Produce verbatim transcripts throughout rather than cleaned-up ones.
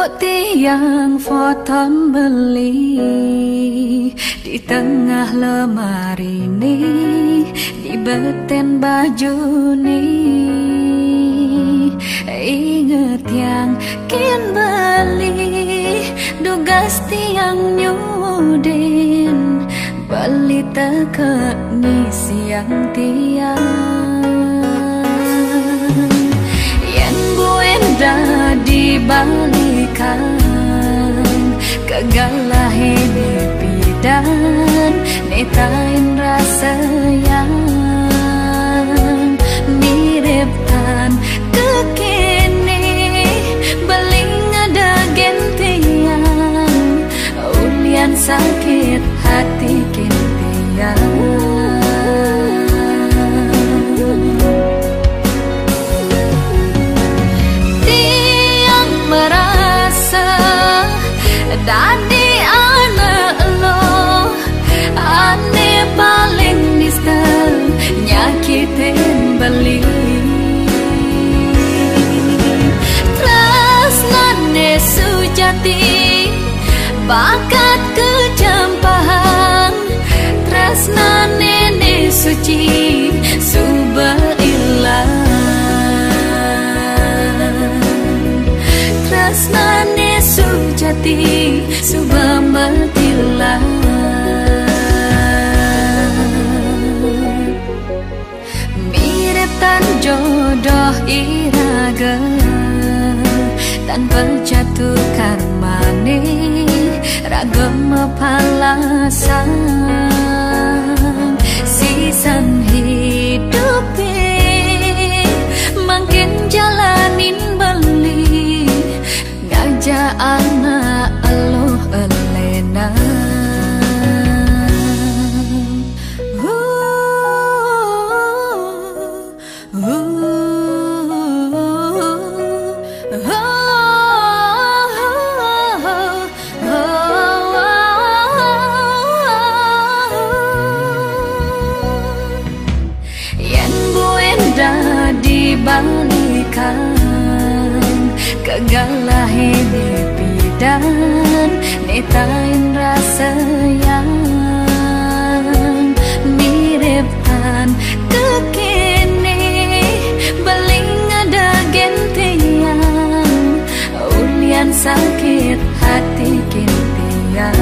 tiang foton beli di tengah lemari nih, di beten baju nih. Inget yang kin beli, dugas tiang nyudin, beli teke ngisi yang tiang. Yen buenda dibalikan kegalah ini bidan, netain rasa yang mirip tan kekini, beling ada gentian, ulian sakit hati kintian. Tiang merasa dadi anak lo, ane paling nista nyakitin beli. Tresnane sujati, bakat kejampahan, tresnane ne suci subah ilang. Tresnane sujati subah matilah. Mirip tan jodoh iraga, tanpa jatuh karmane, ragam palasan sisan hidupi, makin jalanin beli, ngajak anak eluh elena. Dibalikan kegalah ini bidan, netain rasa yang mirip tan kekini, beling ada gentian, ulian sakit hati kintian.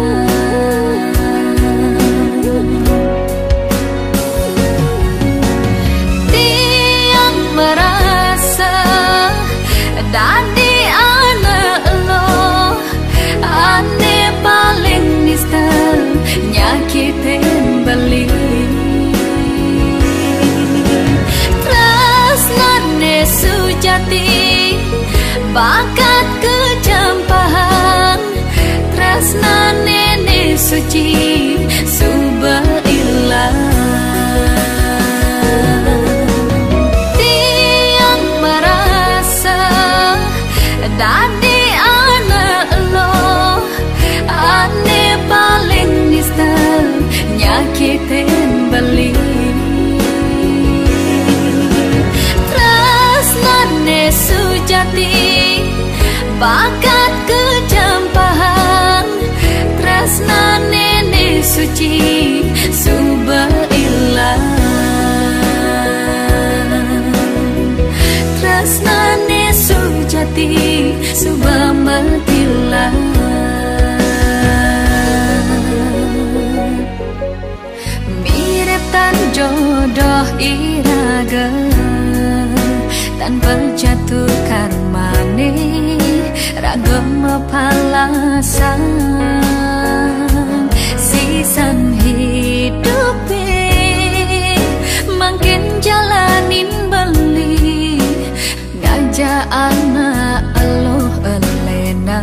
Merasa dadi anak lo, ane paling nista nyakitin beli. Tresnane sujati, bakat kejampahan, tresnane ne suci subah ilang. Dadi anak lo, ane paling nista nyakitin beli. Tresnane sujati, bakat kejampahan, tresnane ne suci subah ilang. Tresnane sujati subah matilah. Mirip tan jodoh iraga, tanpa jatuh karmane, ragam palasan sisan hidupi, makin jalanin beli, ngajak anak eluh elena.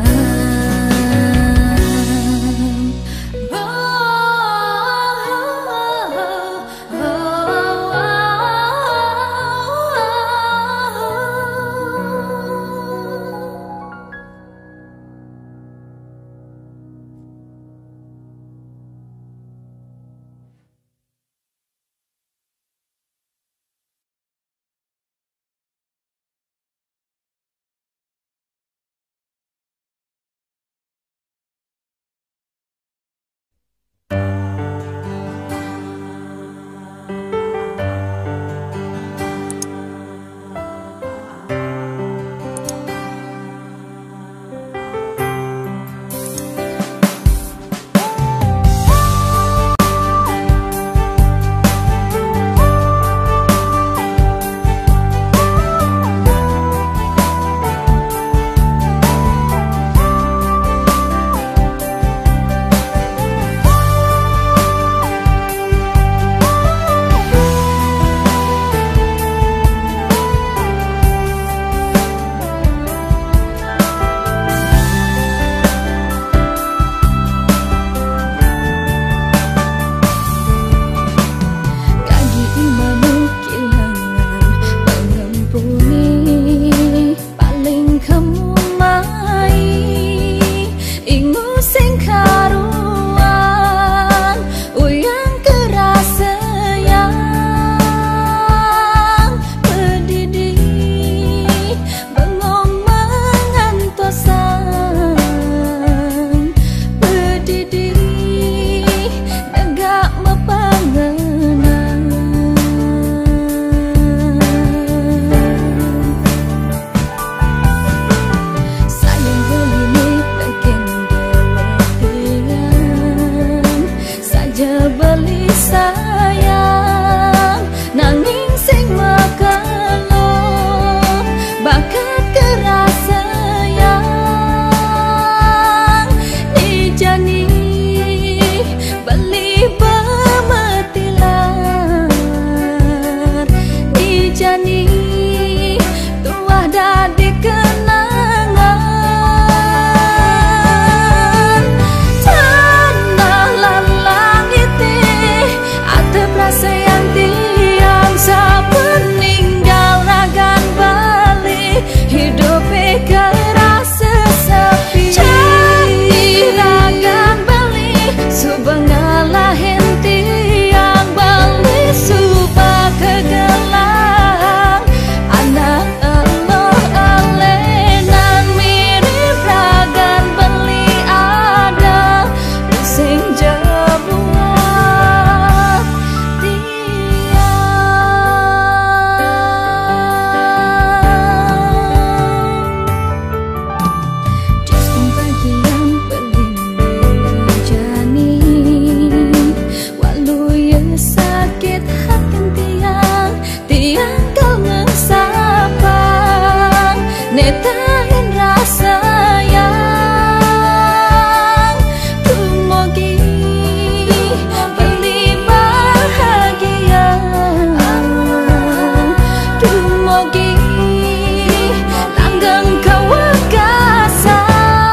dumugi langgeng kewekasan.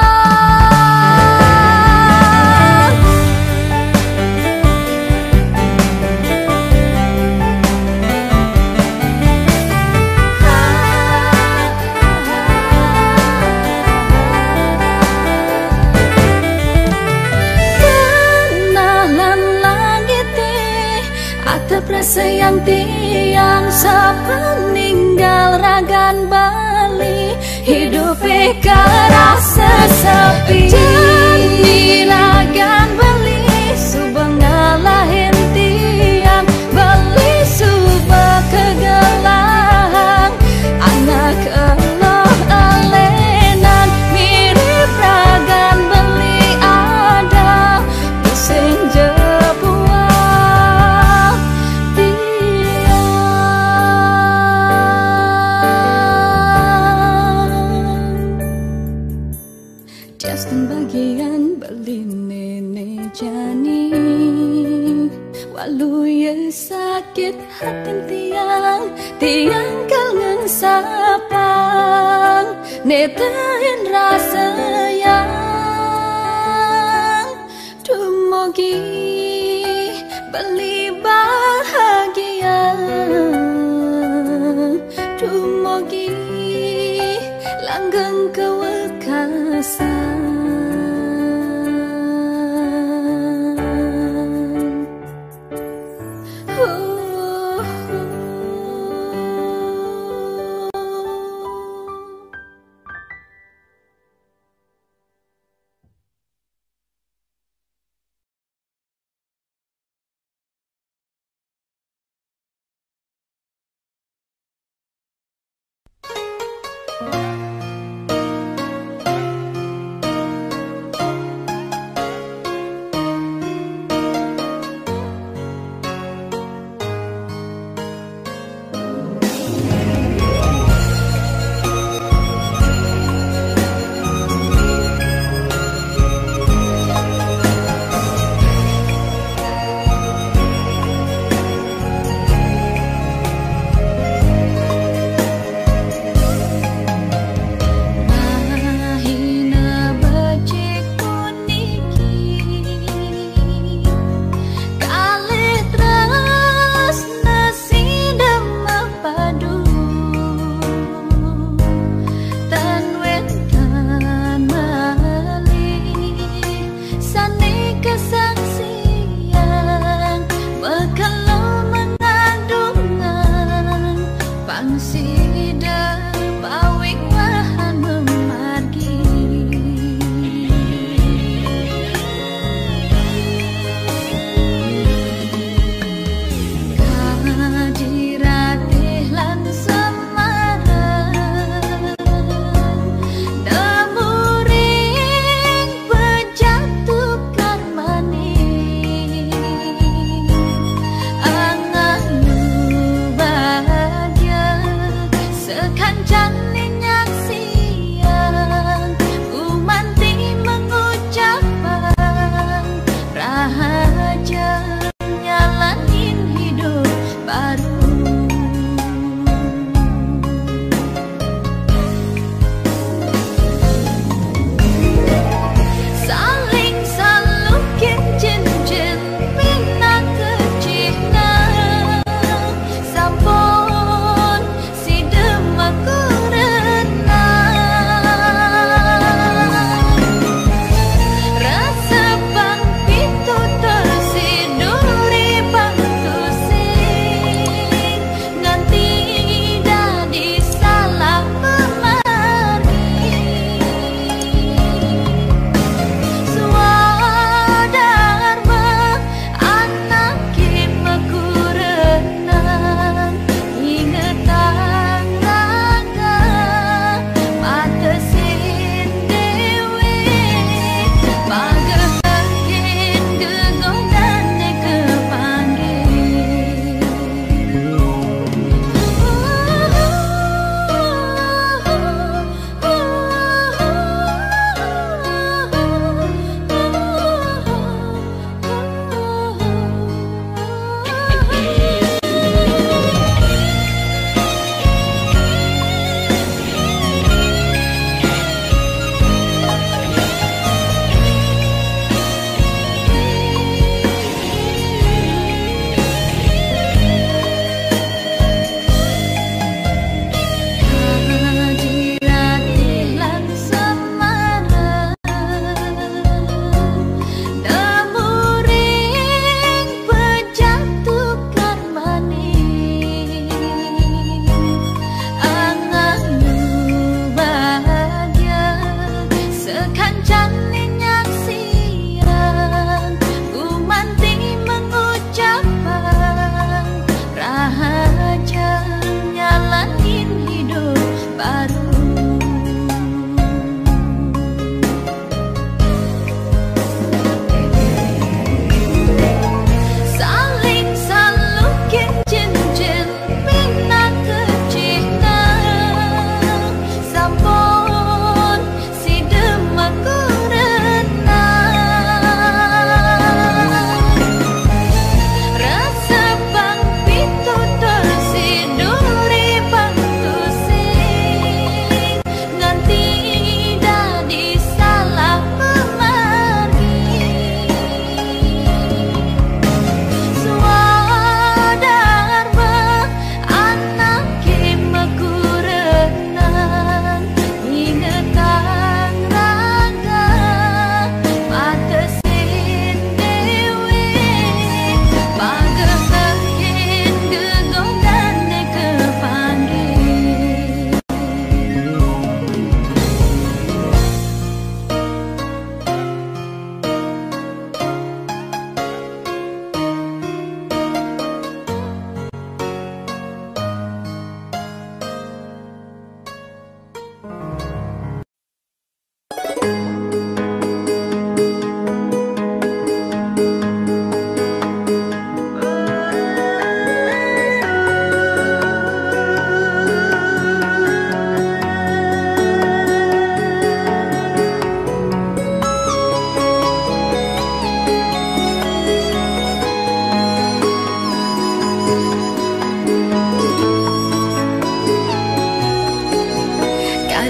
Sayang tiang sepeninggal ragan Bali hidup kerasa sepi. Jadi ragan Bali subang ngalahin tiang Bali subah kegelang anak eloh alenan mirip ragan Bali ada pusing Justin bagian beli nenek jani walau ya sakit hati tiang tiang kangen sapang netain rasa yang dumugi beli bahagia dumugi langgeng kewekasan. Kan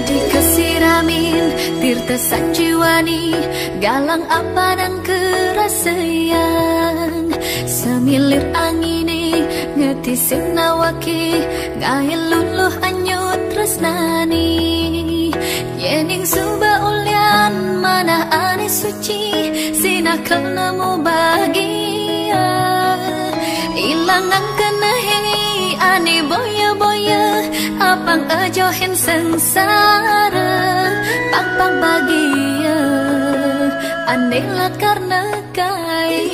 Dikesiramin tirta sanjiwani, galang apa dan kerasayang. Semilir angini ngetisin nawaki, gaya luluh anyut tresnani. Yening suba ulyan mana ane suci, sinakal namo bahagia. Ilangan kenahi ane boya-boya, apang ajohin sengsara. Pang-pang bahagia ane lah karena kai.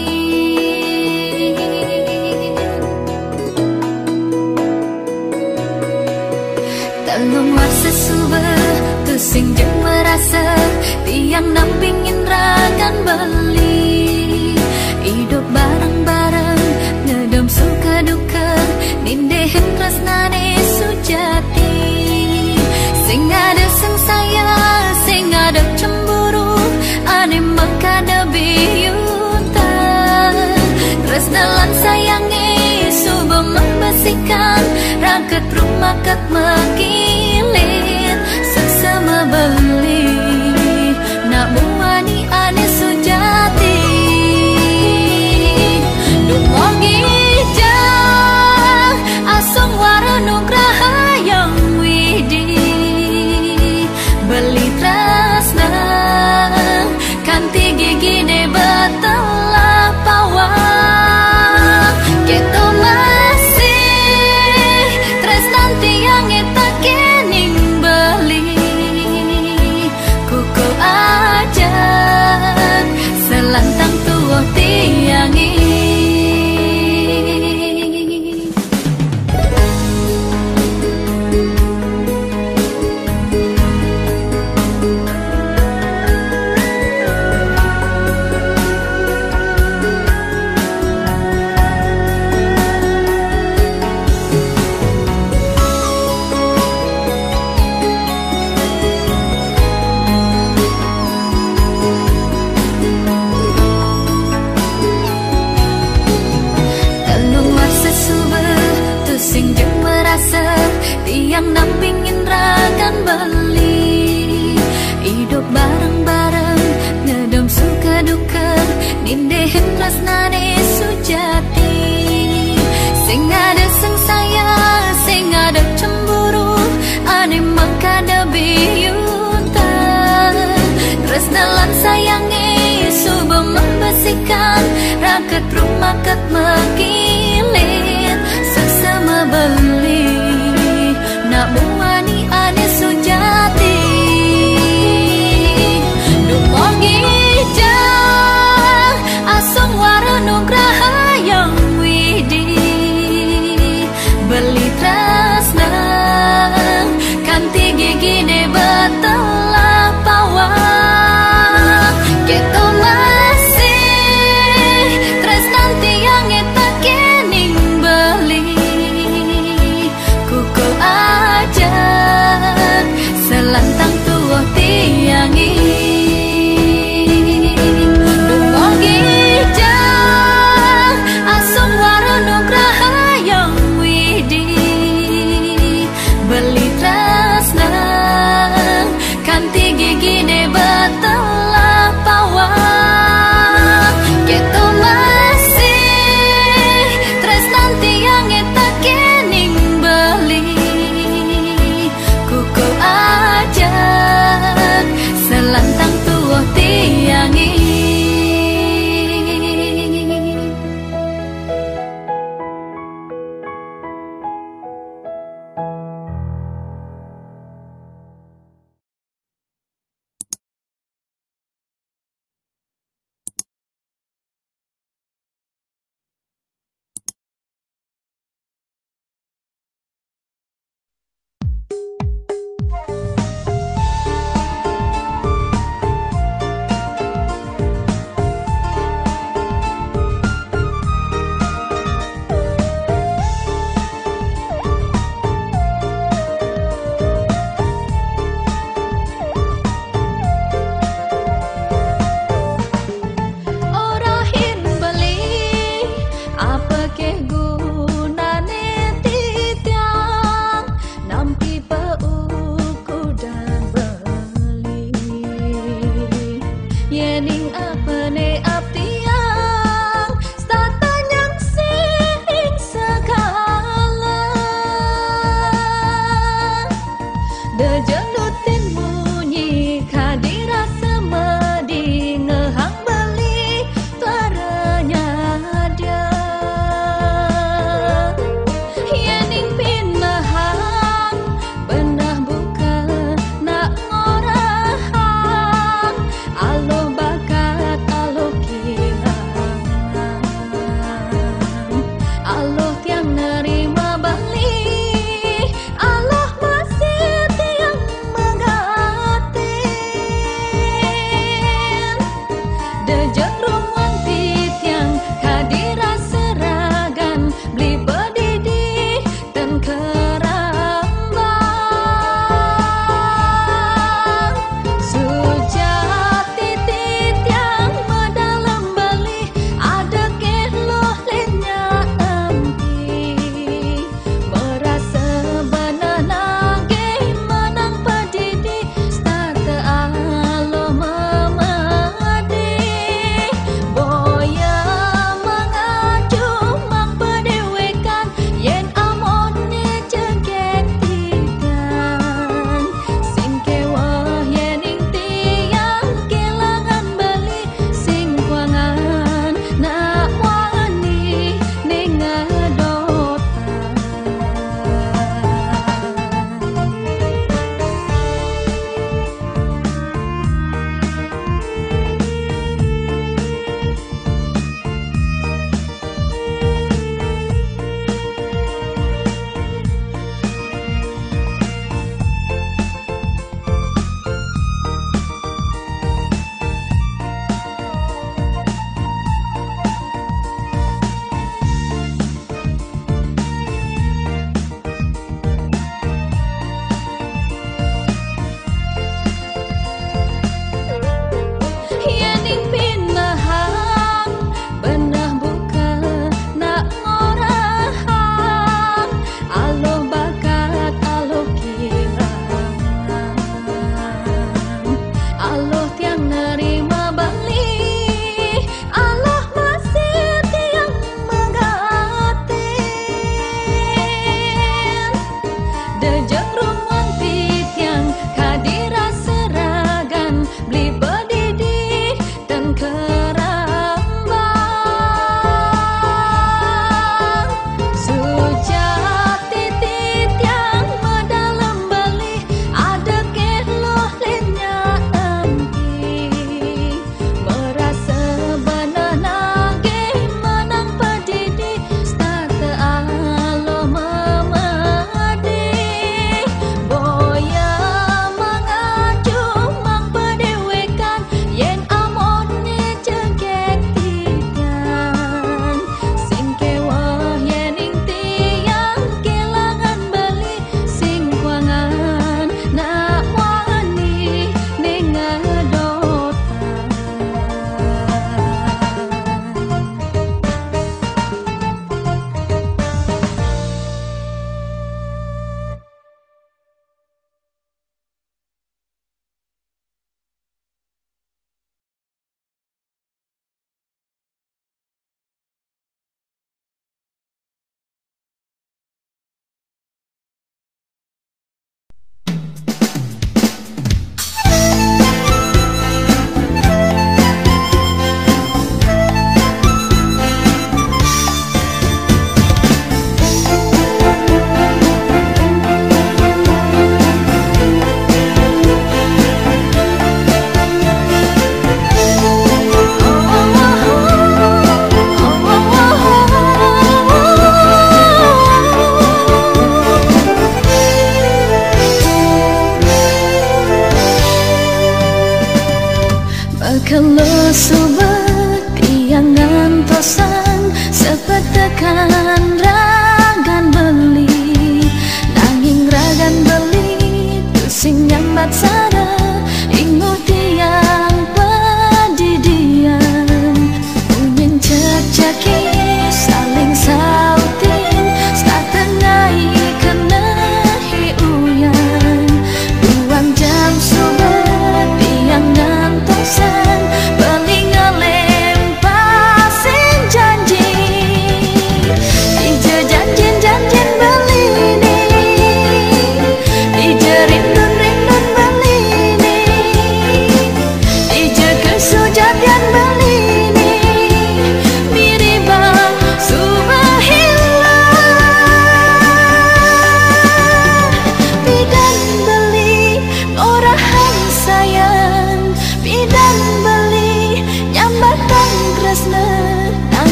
Telung warsa suba tusing jeng merasa, tiang nampingin ragan beli. Hidup bareng-bareng ngedom suka duka, nindehin tresnane sujati. Sing ada sengsaya, sing ada cemburu, ane makada biyuta. Tresnalan sayangi suba membasikan, raket rumah kat makilit sesama beli. Nak muani ane sujati, dumogi jang asong waranugraha yang widi. Beli trasna kanti gigi ne batalah pawang. Kita masih tresnan tiang eta kening beli. Kuku aja selantang tua tiangi. Tiang nampingin ragan beli. Hidup bareng-bareng ngedom suka duka, nindehin tresnane sujati. Sing ada sengsaya, sing ada cemburu, ane makada biyuta. Tresnalan sayangi suba membasikan, raket rumah kat makilit sesama beli. Nak muani ane sujati, dumogi jang asong waranugraha yang widi. Beli trasna kanti gigi ne batalah pawang. Kita masih tresnan tiang eta kening beli. Kuku aja selantang tua tiangi. Dumogi jang asong waranugraha yang widi. Beli trasna kanti gigi ne batalah pawang. Kita masih tresnan tiang eta kening beli. Kuku aja selantang tua tiangi.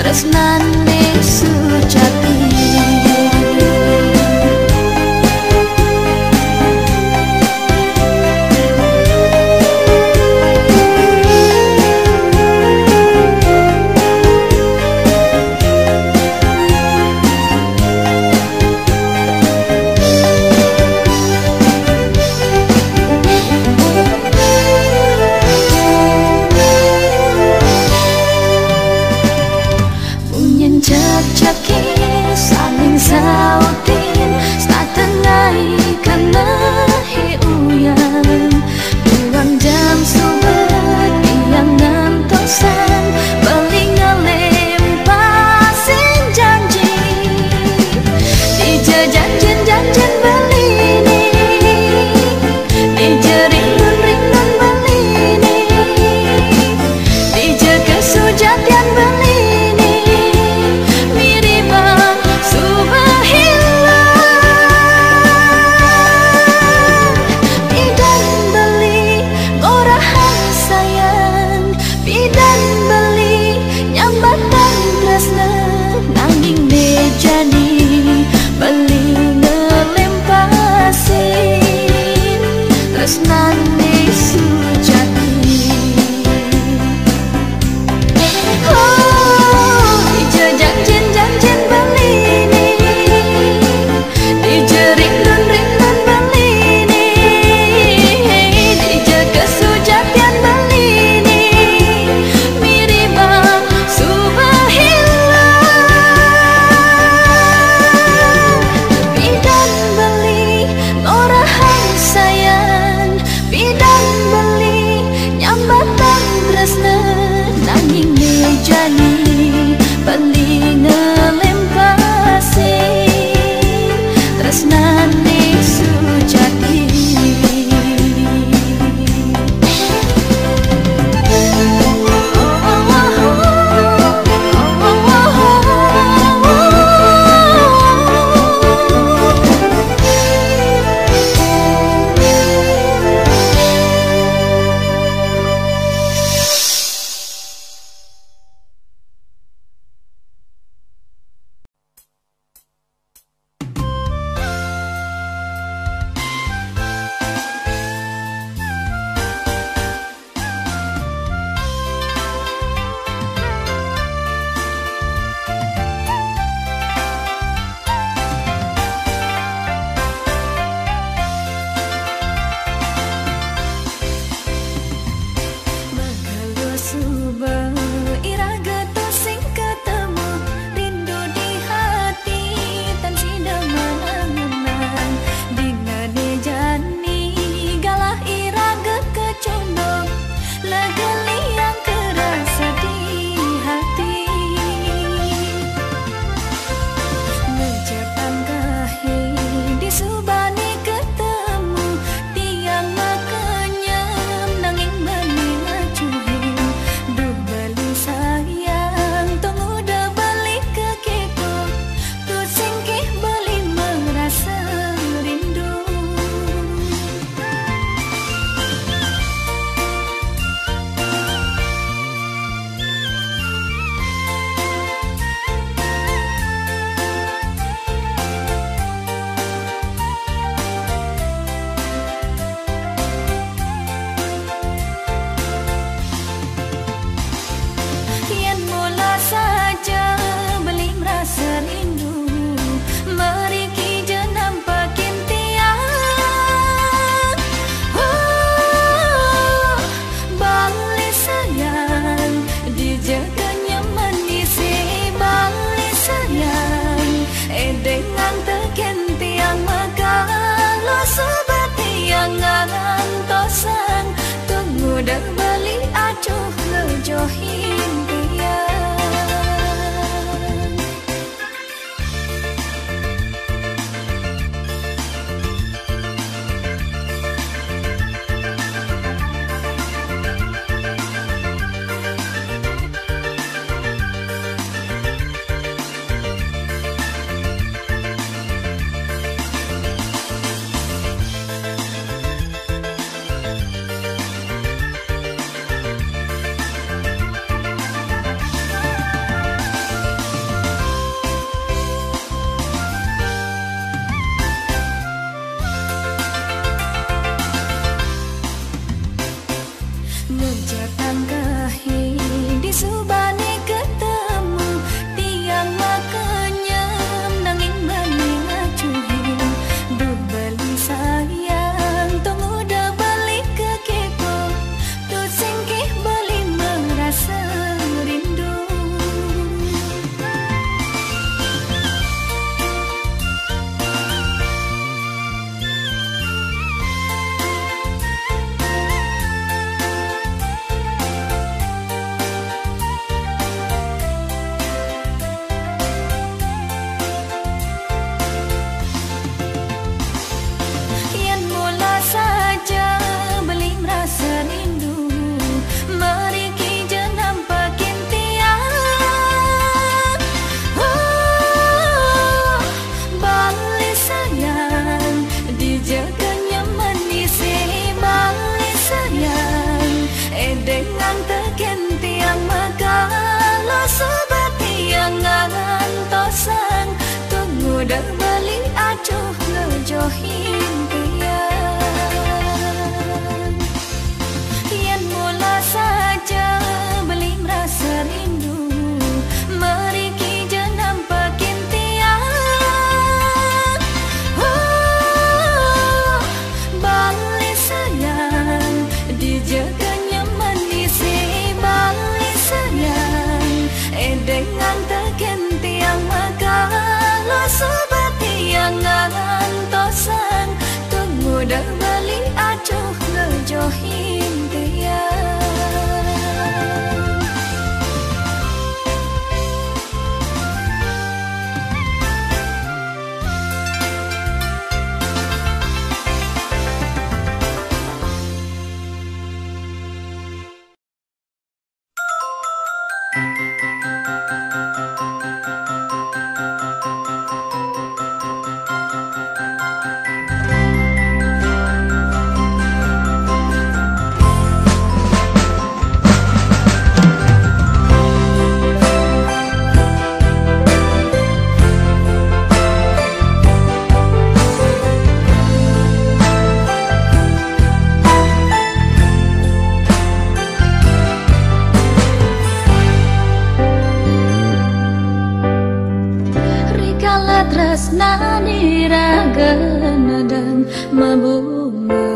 tresnane sujati. Sautin satengai kana hiuyan buang jam subuh yang ngantosan beli ngelempasin janji dijajan janjan beli ni dijering ringan beli ni dijaga sujatian beli tresnane sujati. Oh, dijajan janjan beli ni dijering ringan beli ni dijaga sujatian beli ni mirima subahillah bidan beli ngorahan sayang bidan beli nyambatan tresna nanging mejani beli ngelempasin tresnane sujati. Udah beli acuh ngejohin dia. ngejohin tiang. Yang mula saja beli merasa rindu, meriki jenam pakin tiang. Oh, balik sayang dijaga nyaman di si balik sayang, eh dengan tekan tiang maka lo sobat tiang ngantosan, tunggu dah balik acuh ngejohin tiang. Tresnani ragana dan mabunga,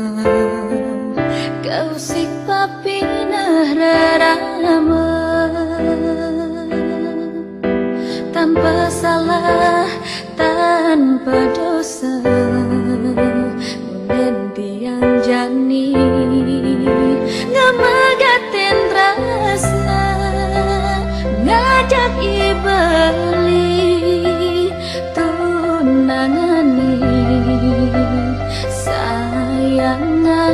kau sik papinah rarama, tanpa salah tanpa dosa, mulen tiang jani ngamagatin tresna, ngajak ibeli tunangani sayangan.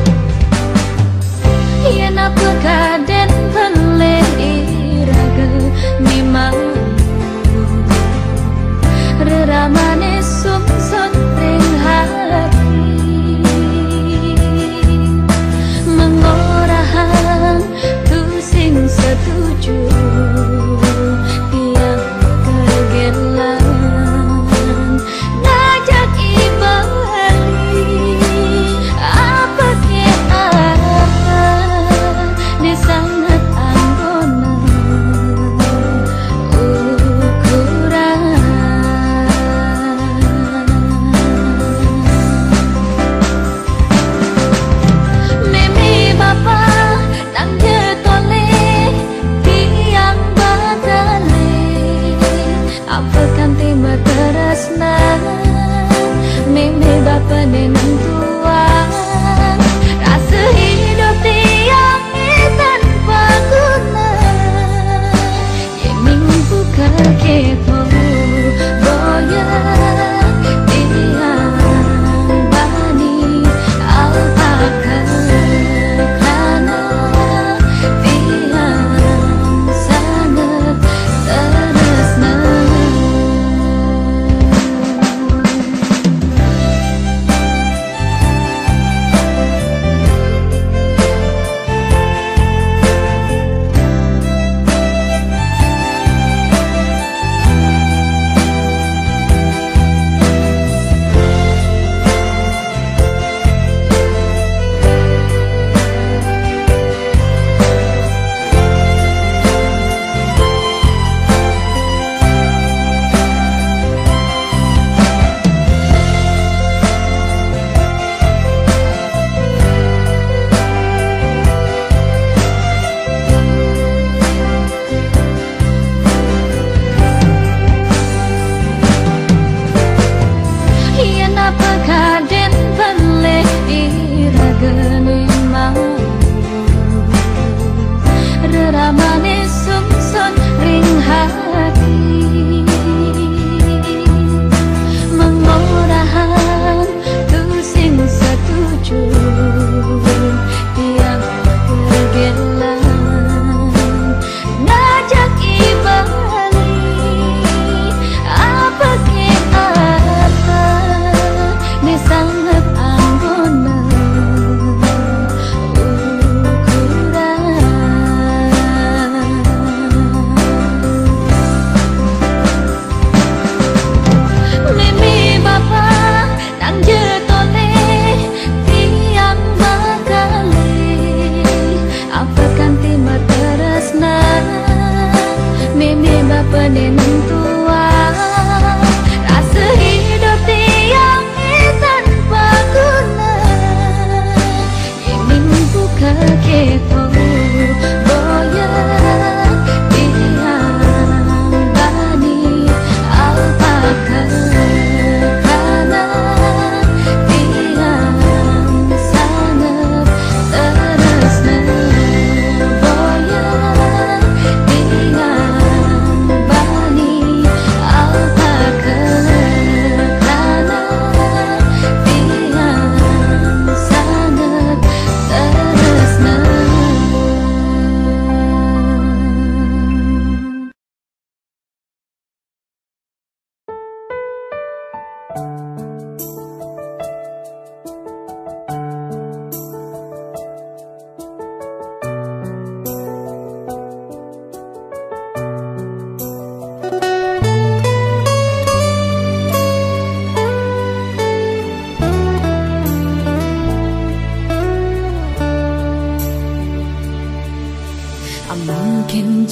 Yen apa kaden peleh iraga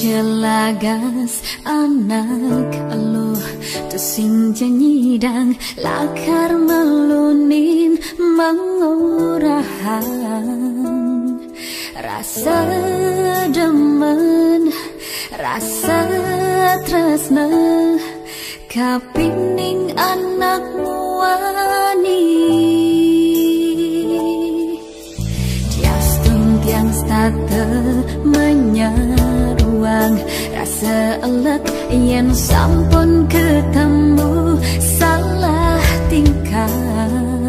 jelagas anak elu tusing jenyidang lakar melunin mengurahan rasa demen rasa tresna kapining anak muani tiastun tiang state menyeruang rasa elek yen sampun ketemu salah tingkah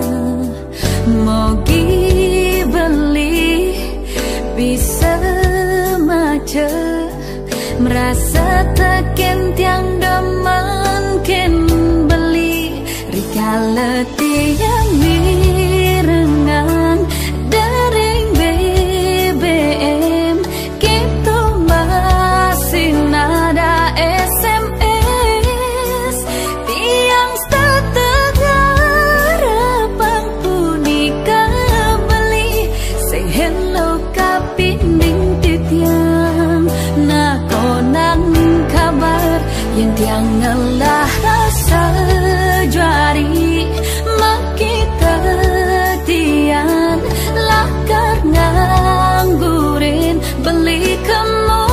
mogi beli bisa maca merasa teken tiang demen ken beli rikala tiang mirengan daring B B M gitu masih nada S M S tiang stategar pangpunika beli say hello kapining titiang na konang kabar yang tiang ngelah rasa jari makita tian lakar nganggurin beli kamu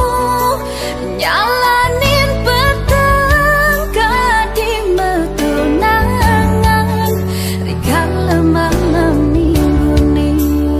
nyalanin petang kadi metunangan rikala malam minggu nih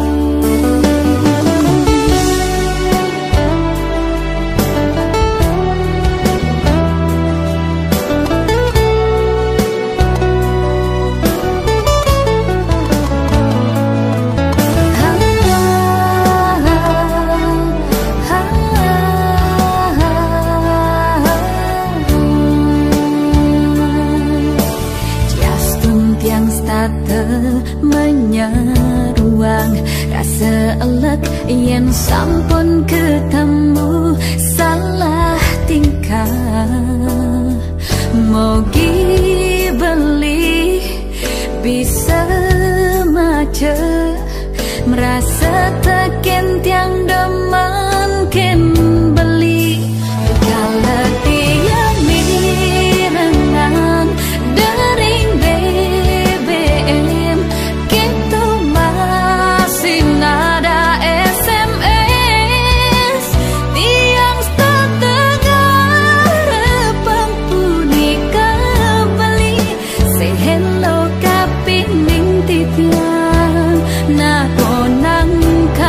menyeruang rasa elek yen sampun ketemu salah tingkah mogi beli bisa maca merasa teken tiang demen ken beli kala tiang mirengan daring B B M gitu masih nada S M S tiang stategar pangpunika beli say hello kapining titiang na konang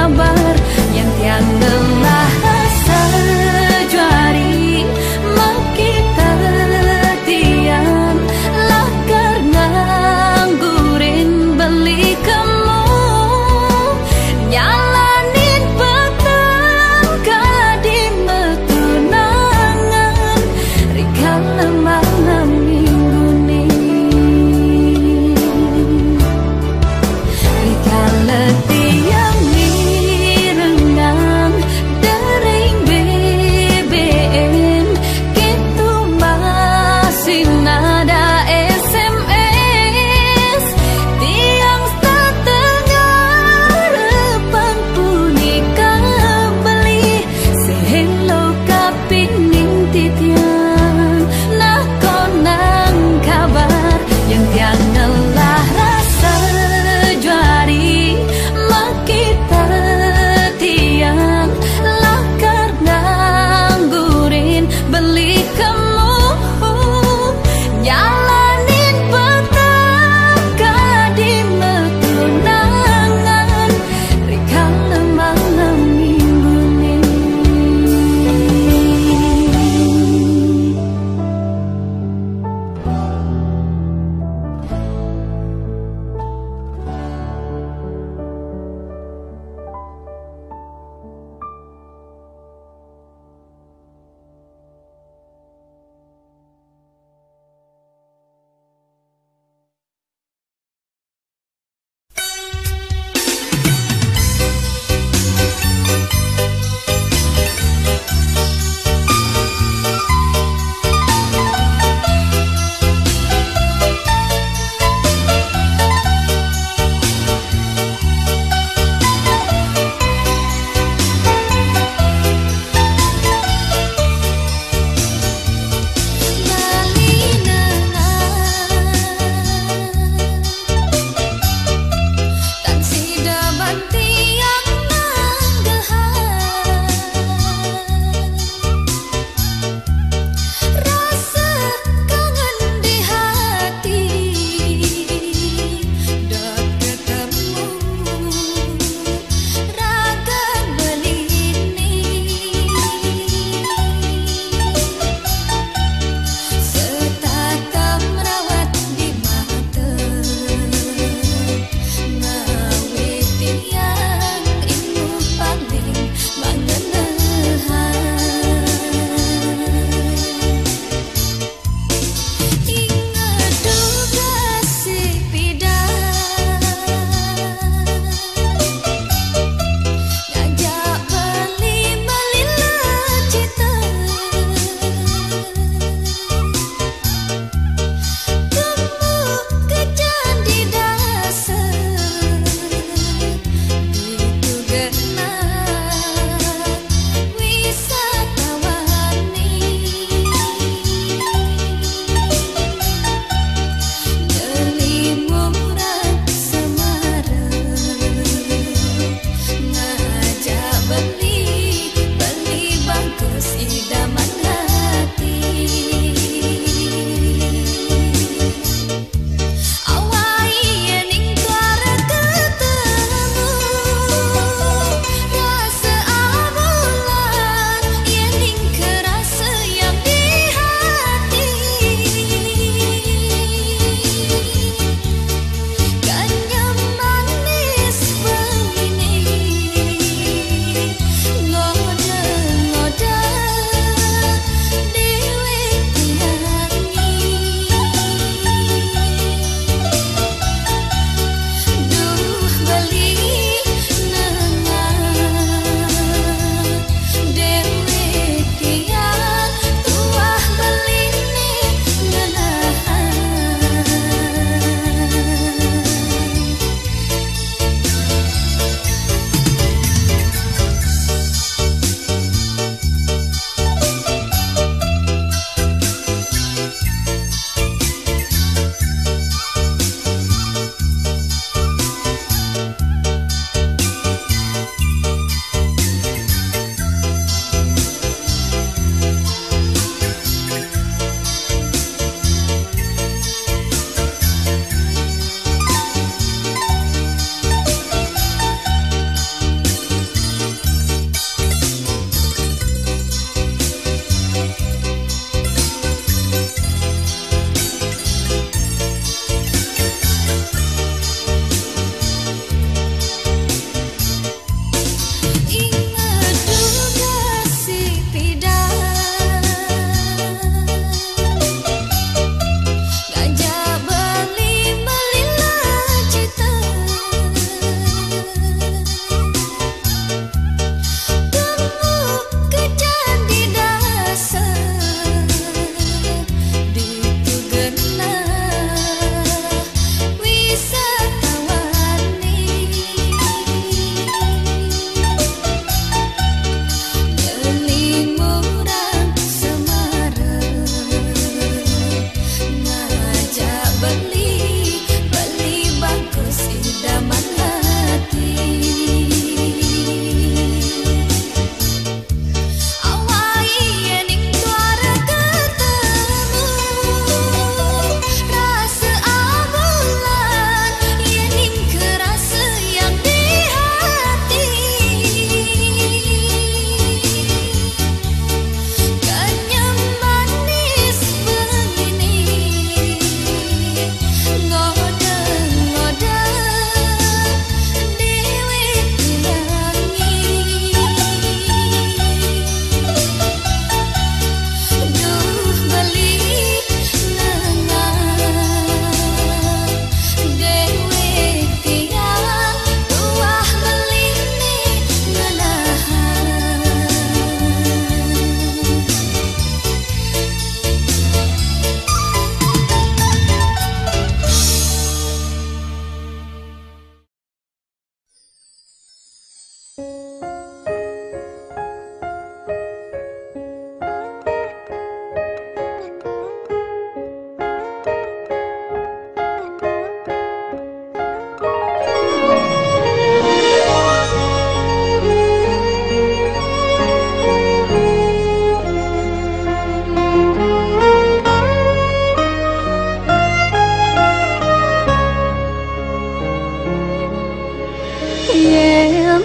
Yen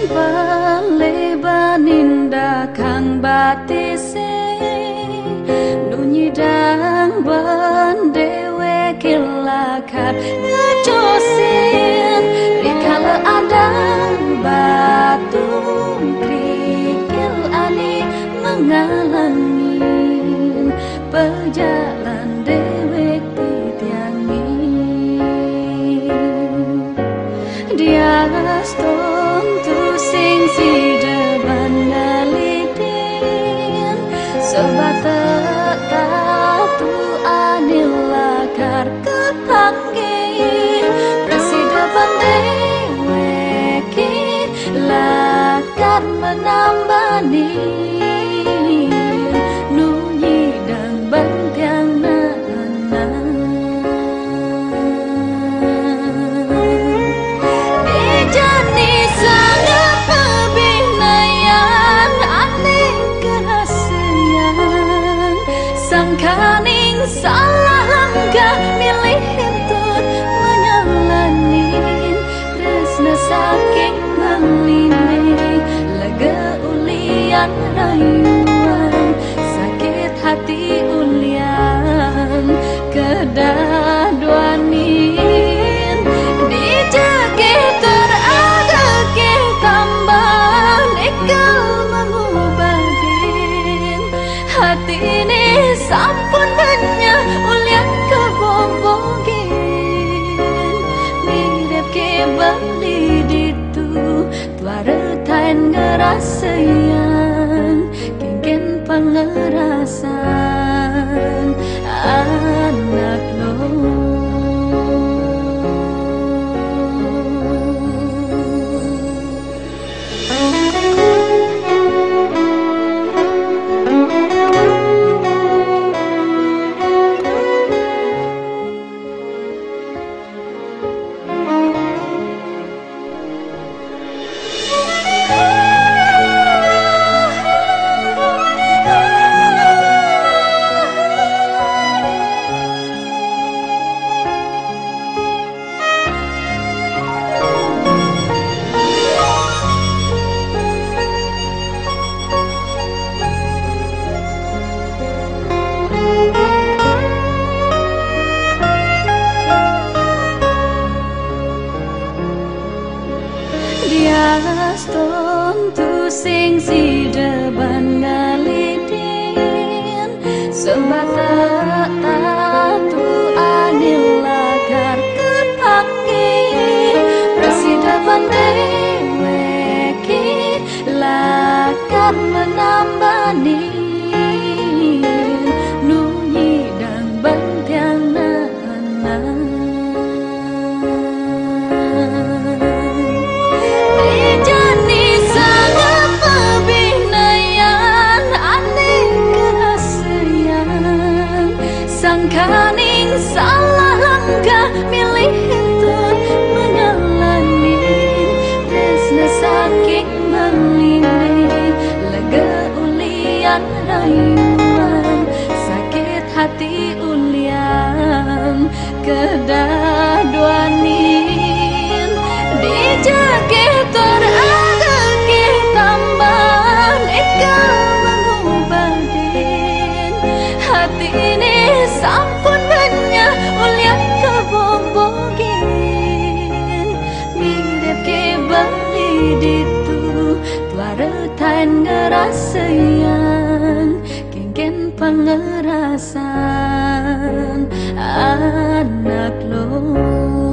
palebaninda kang batise nunyi dang bandewe kilakat ngejosin rikala adang batu krikil ani mengalangi pejalan dewek titiangi dia ston tu sing si depan nalidin sebata tatu anil lakar ketanggi presida pandeweki lakar menambani nunyi dan bantiang sangkaning salah langkah milih untuk menyalanin tresna saking ngeline lega ulian rayuan sakit hati ulian kedaduanin dijagi teragake tambah nekal mengubadin hati ini sampun banyak ulian kebobogin mirip ke bali ditu tuaretan ngerasayan kengken pangerasan anak lo. Ston tu sing si deban nalidin sebata tatu anil lakar ketanggi presida pandeweki lakar menambani nunyi dan bantiang sangkaning salah langkah milih untuk menyalani tresna saking melini lega ulian rayuan sakit hati ulian kedaduanin dijagi teragake tambah nekal mengubadin hati ini sampun banyak ulian kebobogin mirip ke bali ditu tuaretan ngerasayan kengken pangerasan anak lo.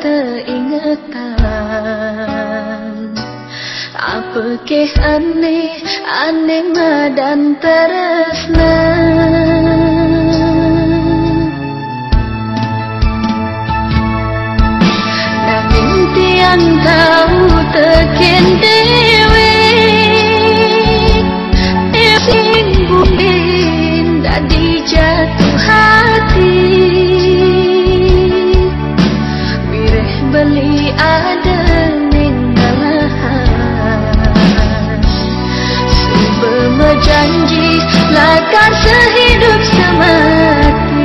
teingetan. Apa ke aneh, aneh madan teresna. Nanging tiang tahu teken dewe, sing buin dadi jatuh hati. Wireh beli ada janji lakan sehidup semati.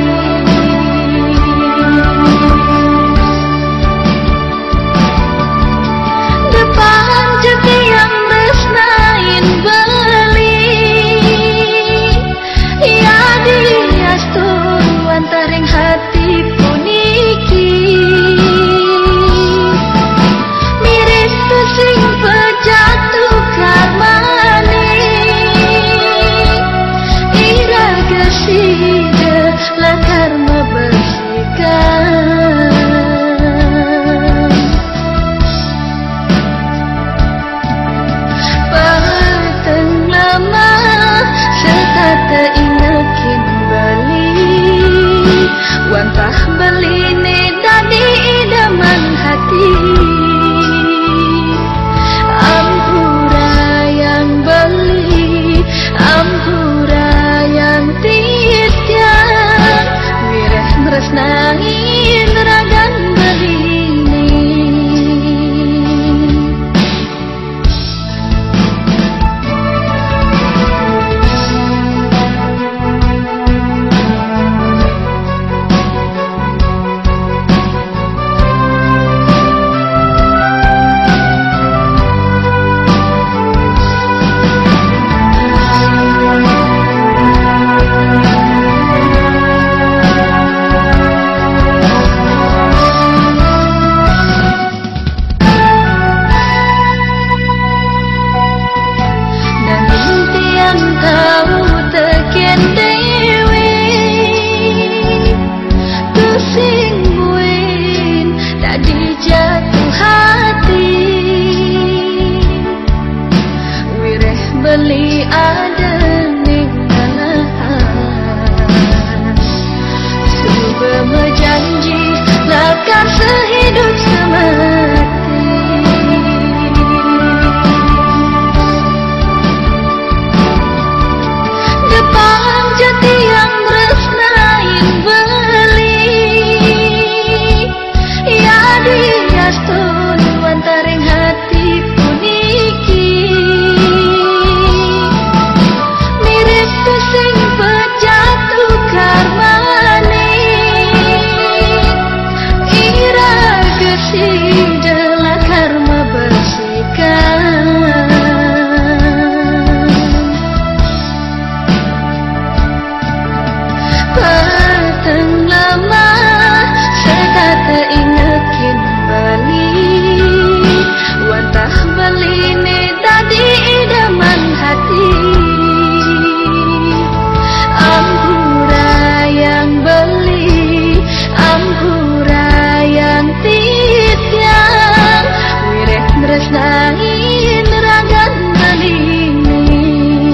Depan jeti yang besnain beli, ya diastun antaring hati puniki. Miris tu sing pejatuh karmani. Lah karma bersihkan. Pateng lama setata ingekin balik. Wantah beli ne dadi idaman hati. Ampura yang beli, ampura yang tiada. Wireh meresnain ragan belini. Beli ada ninggalan. Sudah berjanji lakan sehidup semati. Depan jati yang resnain beli, ya diastun antaring hati puniki. Sing pejatuh karmani. Ira gesih jelas karma bersihkan. Pateng lama sekata ingekin balik. Wantah beli ne tadi idaman hati. Ampura yang beli, ampura yang titian. Wireh tresnain ragan belini.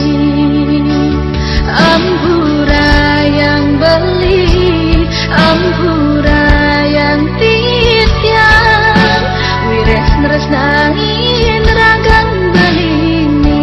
Ampura yang beli, ampura yang titian. Wireh tresnain ragan belini.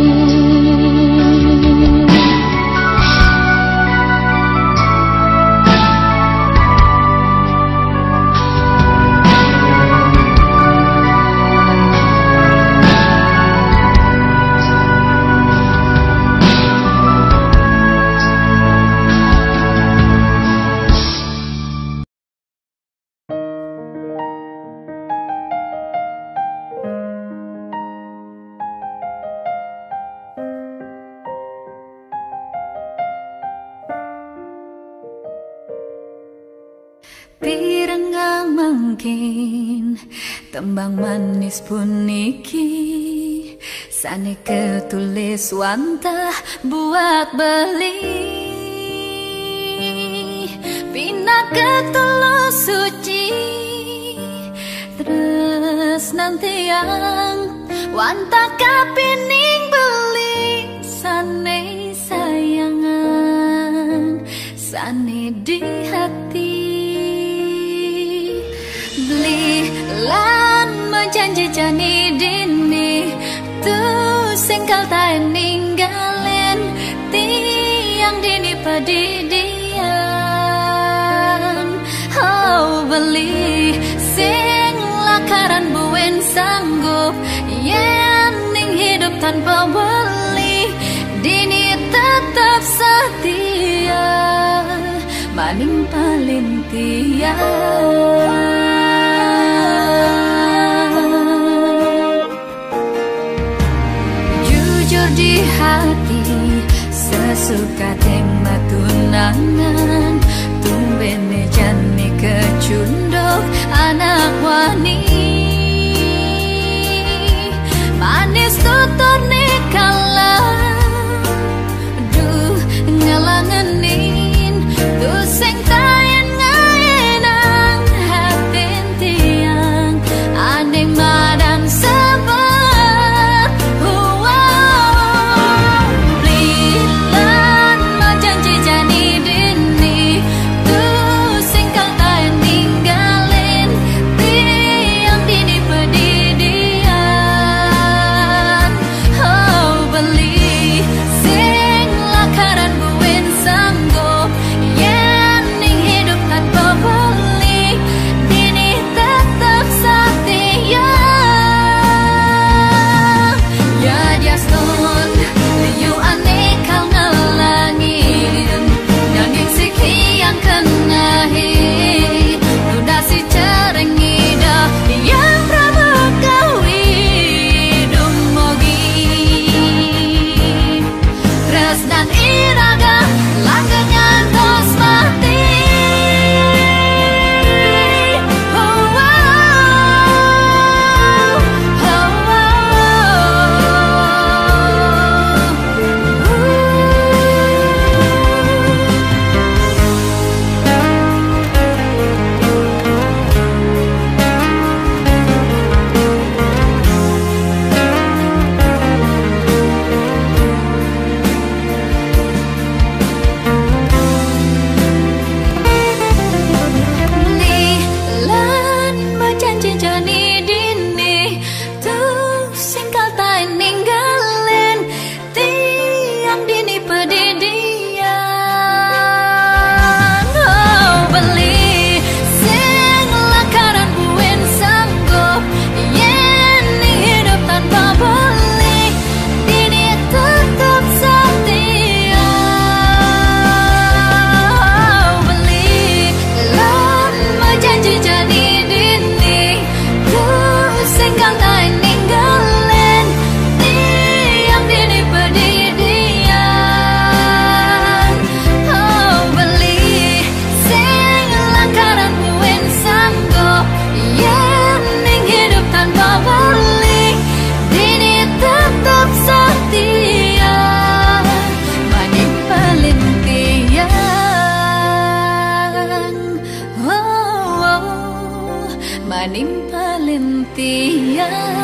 Pirenggang mungkin tembang manis puniki sane ketulis wantah buat beli. Pina ketulus suci tresnantiang wanta kapining beli sane sayangan sane di hati beli lan menjanji jani dini tuh singkal tak ninggalin tiang dini padidian oh beli sing lakaran buen sanggup yen ning hidup tanpa beli dini tetap setia maning paling tiang di hati sesuka tema tunangan tumbene jani kecundok anak wani manis tutur nikalah duh ngelangenin tuh sing tayen ngaenang hatin tiang aneh madan sebab menimpa lentian.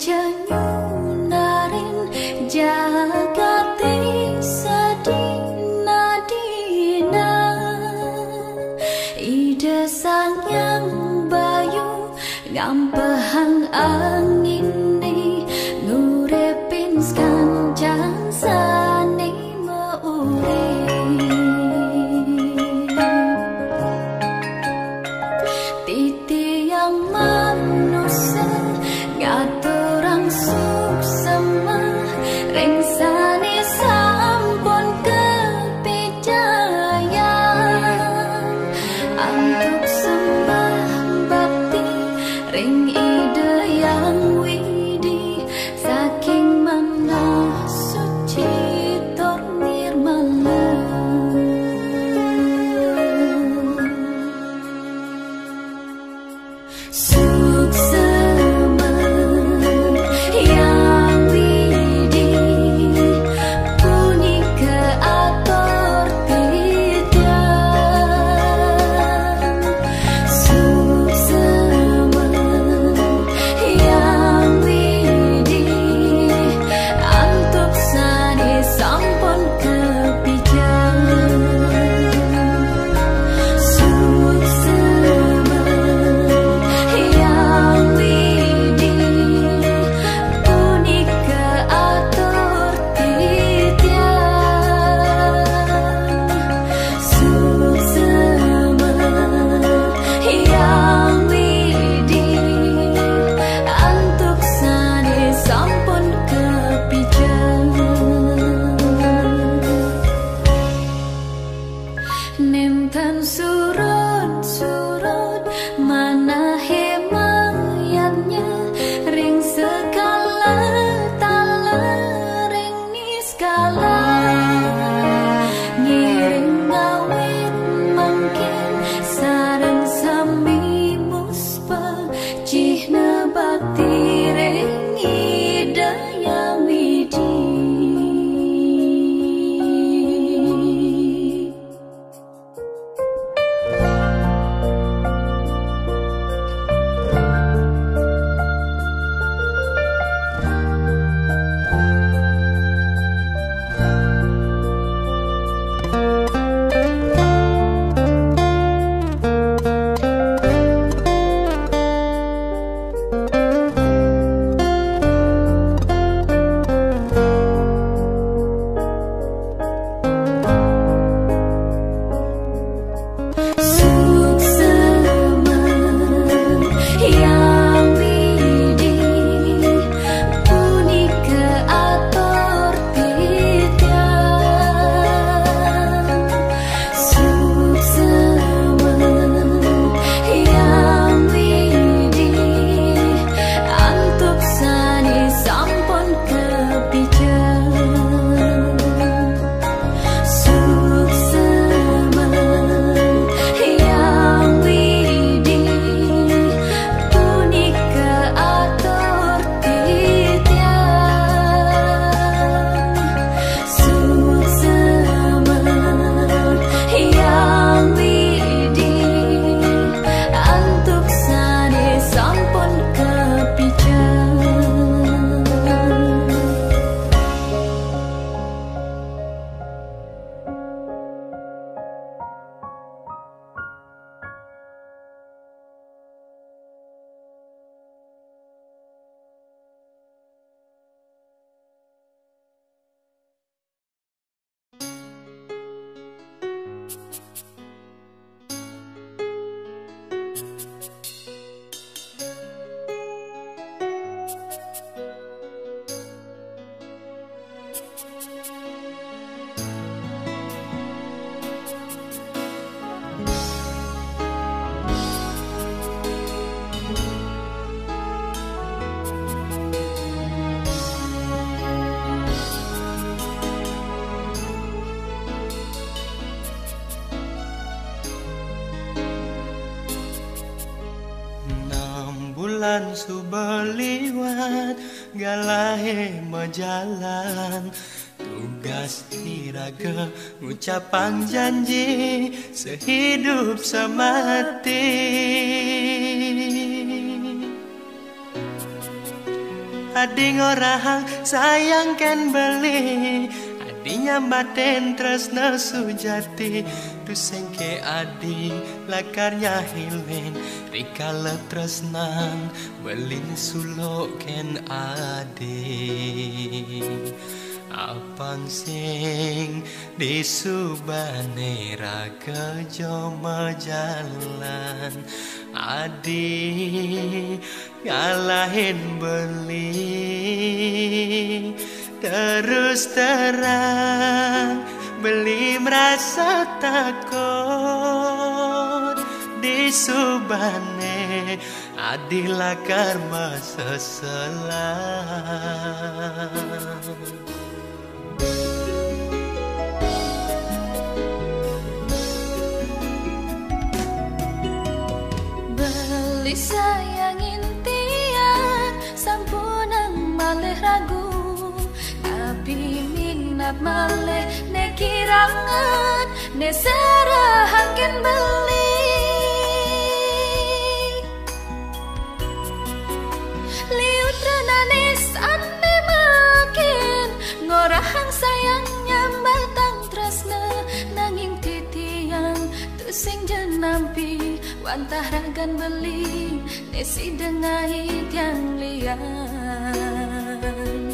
cenyunarin jagati sadina dina ide sang yang bayu ngampehang angin ni ngurepin kancan sani meurip titi yang manusia ngaturang suksema rengsani sampun kepijayan antuk sembah bakti ring ide yang widi saking manah suci tor nirmala suksema yang widi punika ator tidan suksema yang widi antuk sani sampun kepijan suksema yang widi punika atur titian suksema yang widi antuk sani sampun kepijan Ninten surut-surut mana hemayatnya ring segala tala ring niskala ngiring ngawit mungkin sareng sami muspa cihna bakti ring idaya widi suksema yang widi punika atur titian suksema yang widi antuk sani sampun kepijan suksema yang widi punika atur titian suksema yang widi antuk sani sampun kepijan bulan subeliwat galahe mejalan tugas iraga ucapan janji sehidup semati adi ngorahang sayang ken beli, adi nyambaten tresna sujati, tusengke adi lakarnya hilen, rikala tresnan belin sulok ken adi. Apang sing disubane raga joma jalan, adi ngalahin beli, terus terang beli merasa takut disubane adilah karma seselang. Beli sayangin tiang sampunang malih ragu, tapi minat malih ne kirangan ne serahaken beli. Liut renane ane makin ngorahang sayang nyambatang tresna, nanging titiang tusing jenampi wantah ragan beli nesi dengai tiang lian.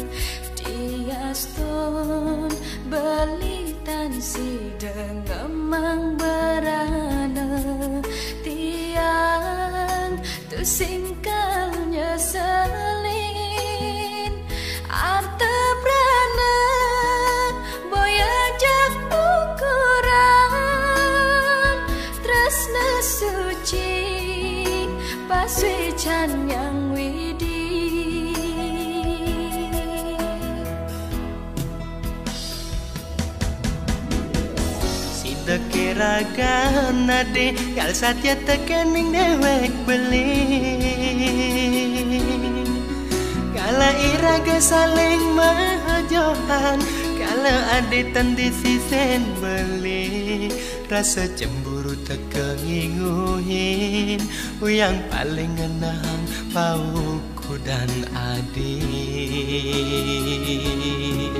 Diaston beli tansi dengemang berana, tiang tusingkalnya selin arte berana boya jak ukuran tresna suci paswecan yang widi. Dekiragan nade kal satya tekening dewek beli, kala iraga saling mahajohan, kala ade tandi sisen beli, rasa cemburu tekenginguhin, yang paling ngenang pauku dan adik.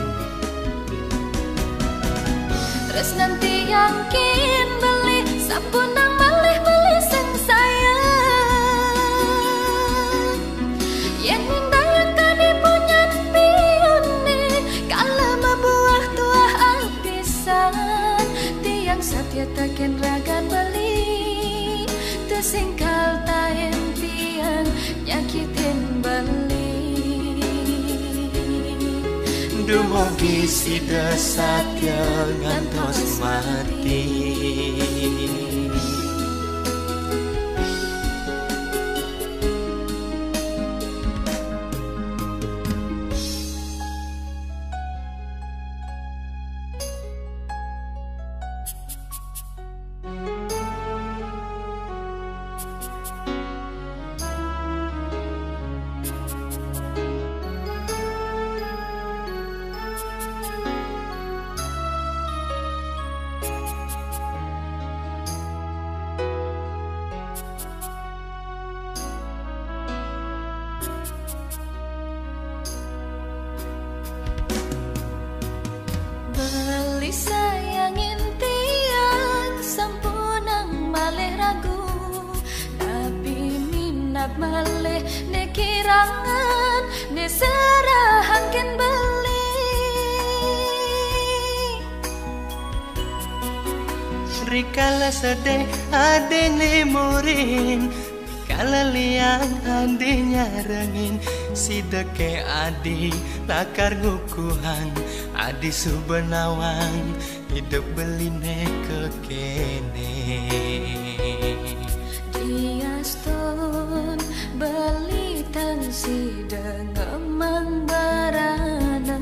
Terus nanti yakin beli sampunang malih beli sing sayang, yang hindayang kani punya pione kala mabuah tuah apisan, tiang satya taken ragan beli, tesingkal taen tiang nyakitin beli. Dumugi sida satya ngantos mati. Beli sayangin tiang sampunang malih ragu, tapi minat malih ne kirangan ne serahaken beli. Rikala sedih ade limurin, kala liang ade nyarengin, sideke adi lakar ngukuhan, adi subenawang hidup beline kekene. Diaston beli tansi dengemang barana,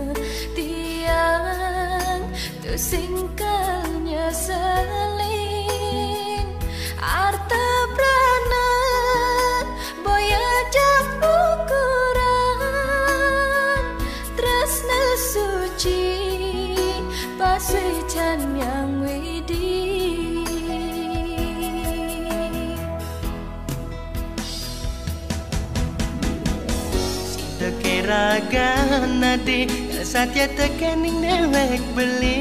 tiang tusingkalnya selin arte brana boya jak ukuran tresna suci paswecan yang widi. iraga nadi satya tekening dewek beli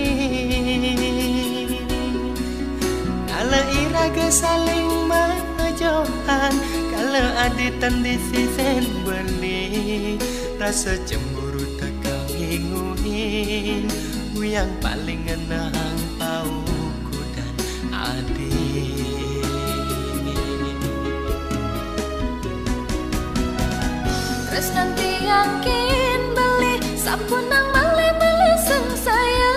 kala iraga saling majohan kala aditan di sisen beli rasa cemburu tegang inguin yang paling ngenang pauku dan adik terus nanti yakin beli sampun nang beli-beli seng saya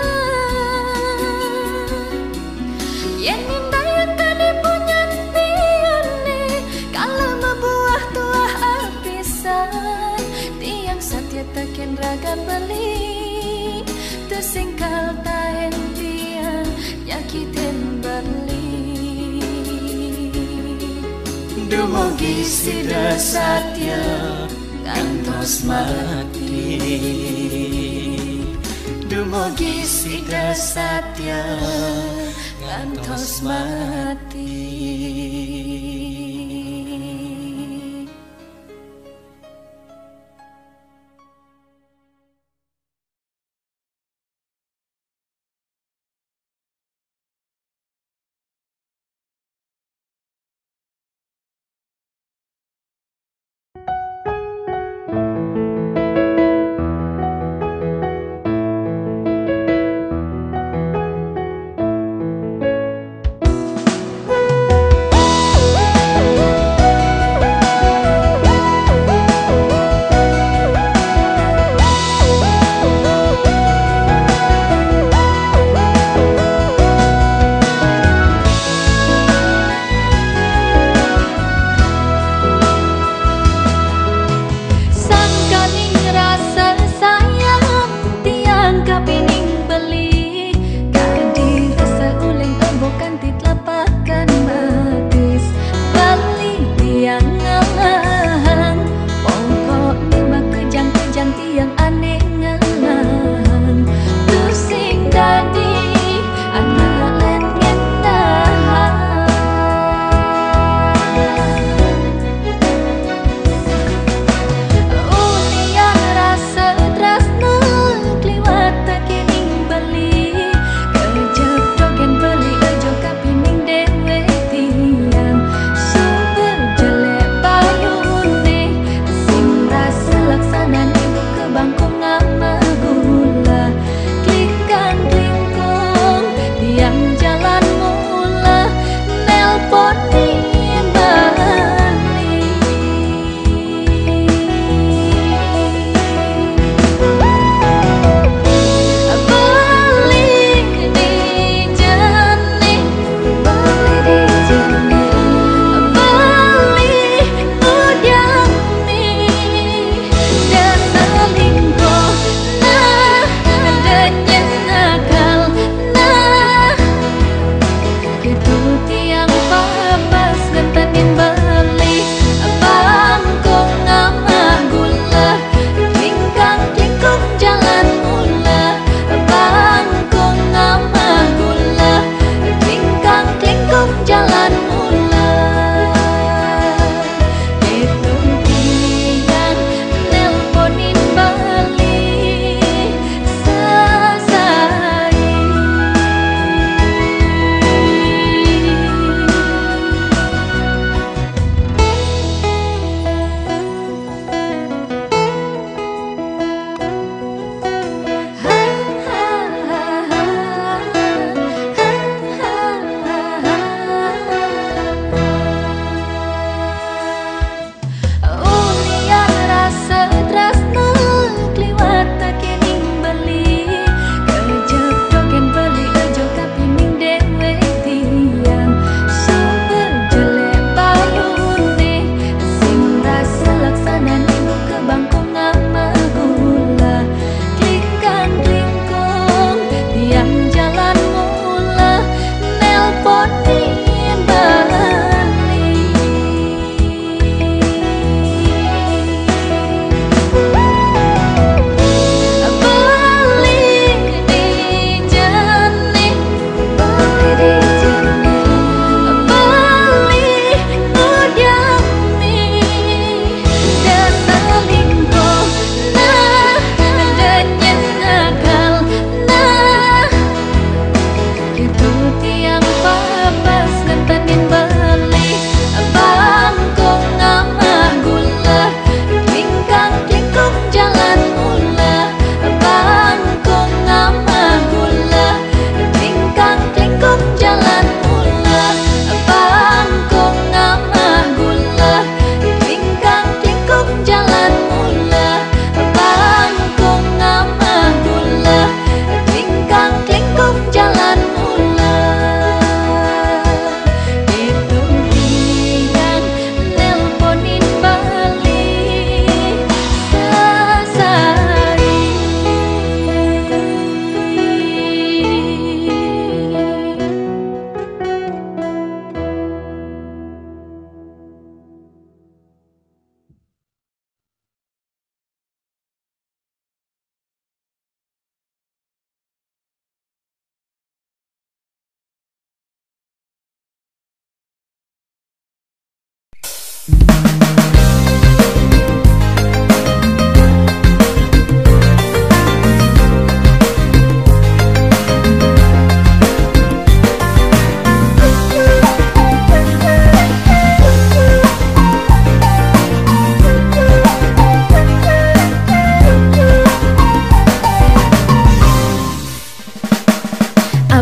yen mindayan kadi punya tiane kalau membuah tuah apisan tiang satya teken raga beli tersingkal tahen tiang nyakitin beli dumugi sida satya ngantos mati dumugi sida satya ngantos mati.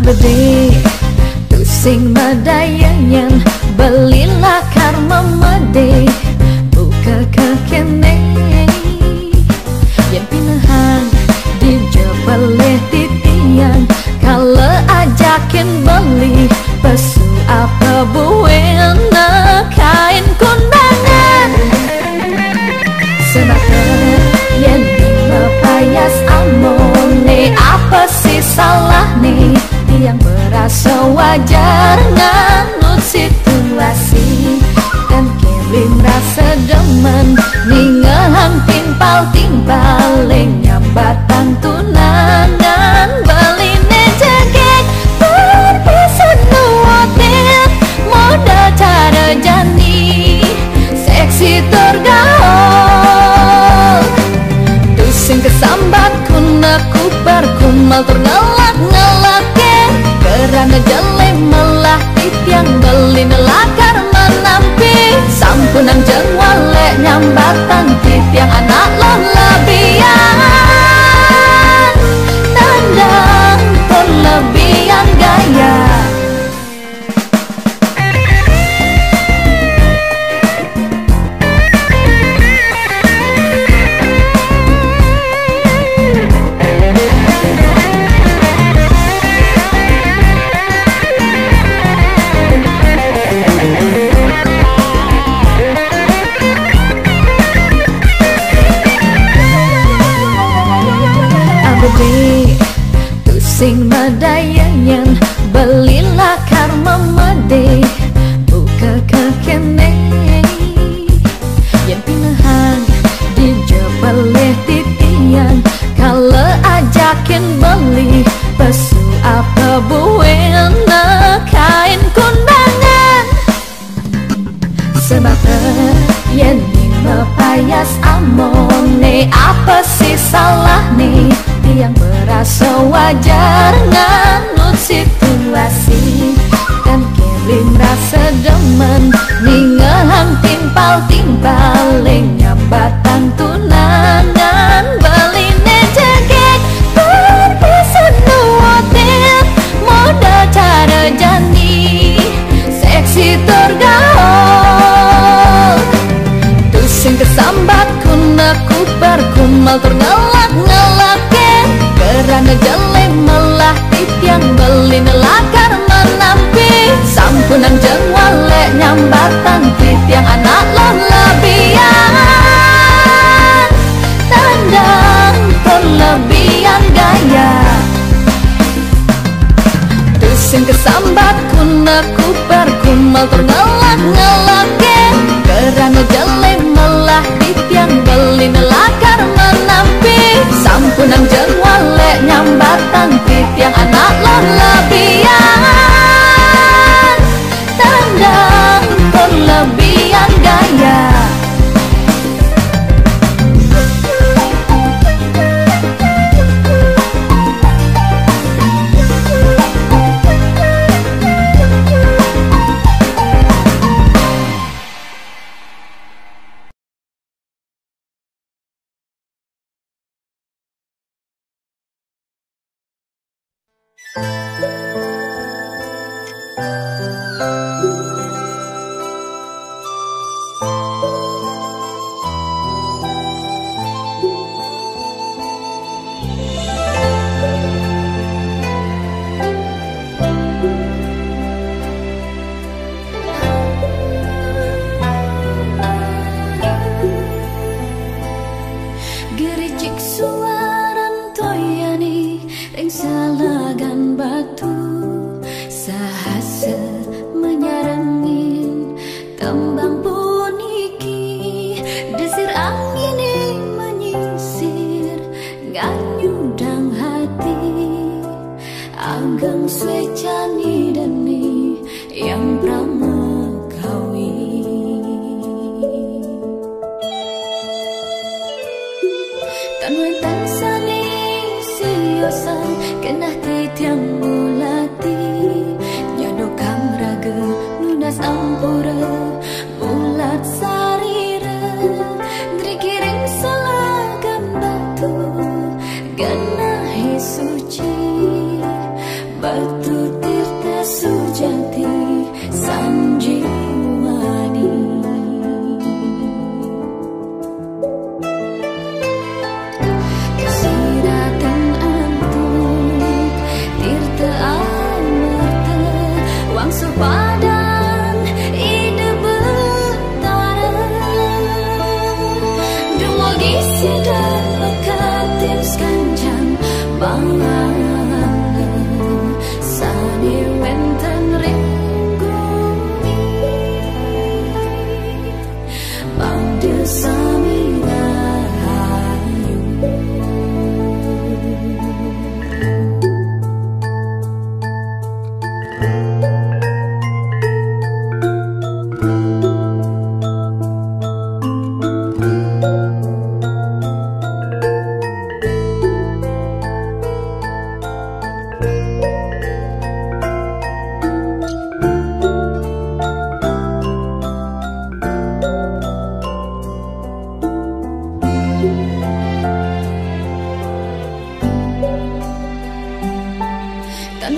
Abdi tusing medayangan belilah karma mede buka kekene yang pinahan di jebeleh titian kalau ajakin beli pesu apa buena kain kondangan sebater yang payas amone apa sih salah nih yang berasa wajar nganut situasi dan kelim rasa demen ningahan timpal-timpal nyambatan tunangan beline jegek berpisan nuotin modal cara jani seksi tergaul tusing kesambat kuna kupar kumal terngelak ngelakin kerana jele melah titiang beli nelakar menampi sampunang jeng wale nyambatan titiang anak lo lebihan nandang terlebihan gaya tusing medayangan belilah karma mede buka kekene yang pinahan di jebeleh titian kalau ajakin beli pesu apa buena kain kondangan sebater yang payas amone apa sih salah nih yang berasa wajar nganut situasi dan kelim rasa demen ningahan timpal-timpal nyambatan tunangan beline jegek berpisan nuotin modal cara jani seksi tergaul tusing kesambat kuna kupar kumal terngelak ngelakin kerana jele melah titiang beli nelakar menampi sampunang jeng wale nyambatan titiang anak lo lebihan tandang terlebihan gaya tusing kesambat kuna kupar kumal terngelak ngelakin kerana jele melah titiang beli nelakar menampi sampunang jeng wale nyambatan titiang anak lo lebihan tandang terlebihan gaya gericik suaran toyani ring salagan batu sahasa menyarangin tembang puniki desir angin menyisir nganyudang hati ageng swecani deni yang pramekawi tanwen tansani siosan kenah titiang mulati nyadokang raga nunas ampura mulat sarira drikiring salagan batu ganahi suci batu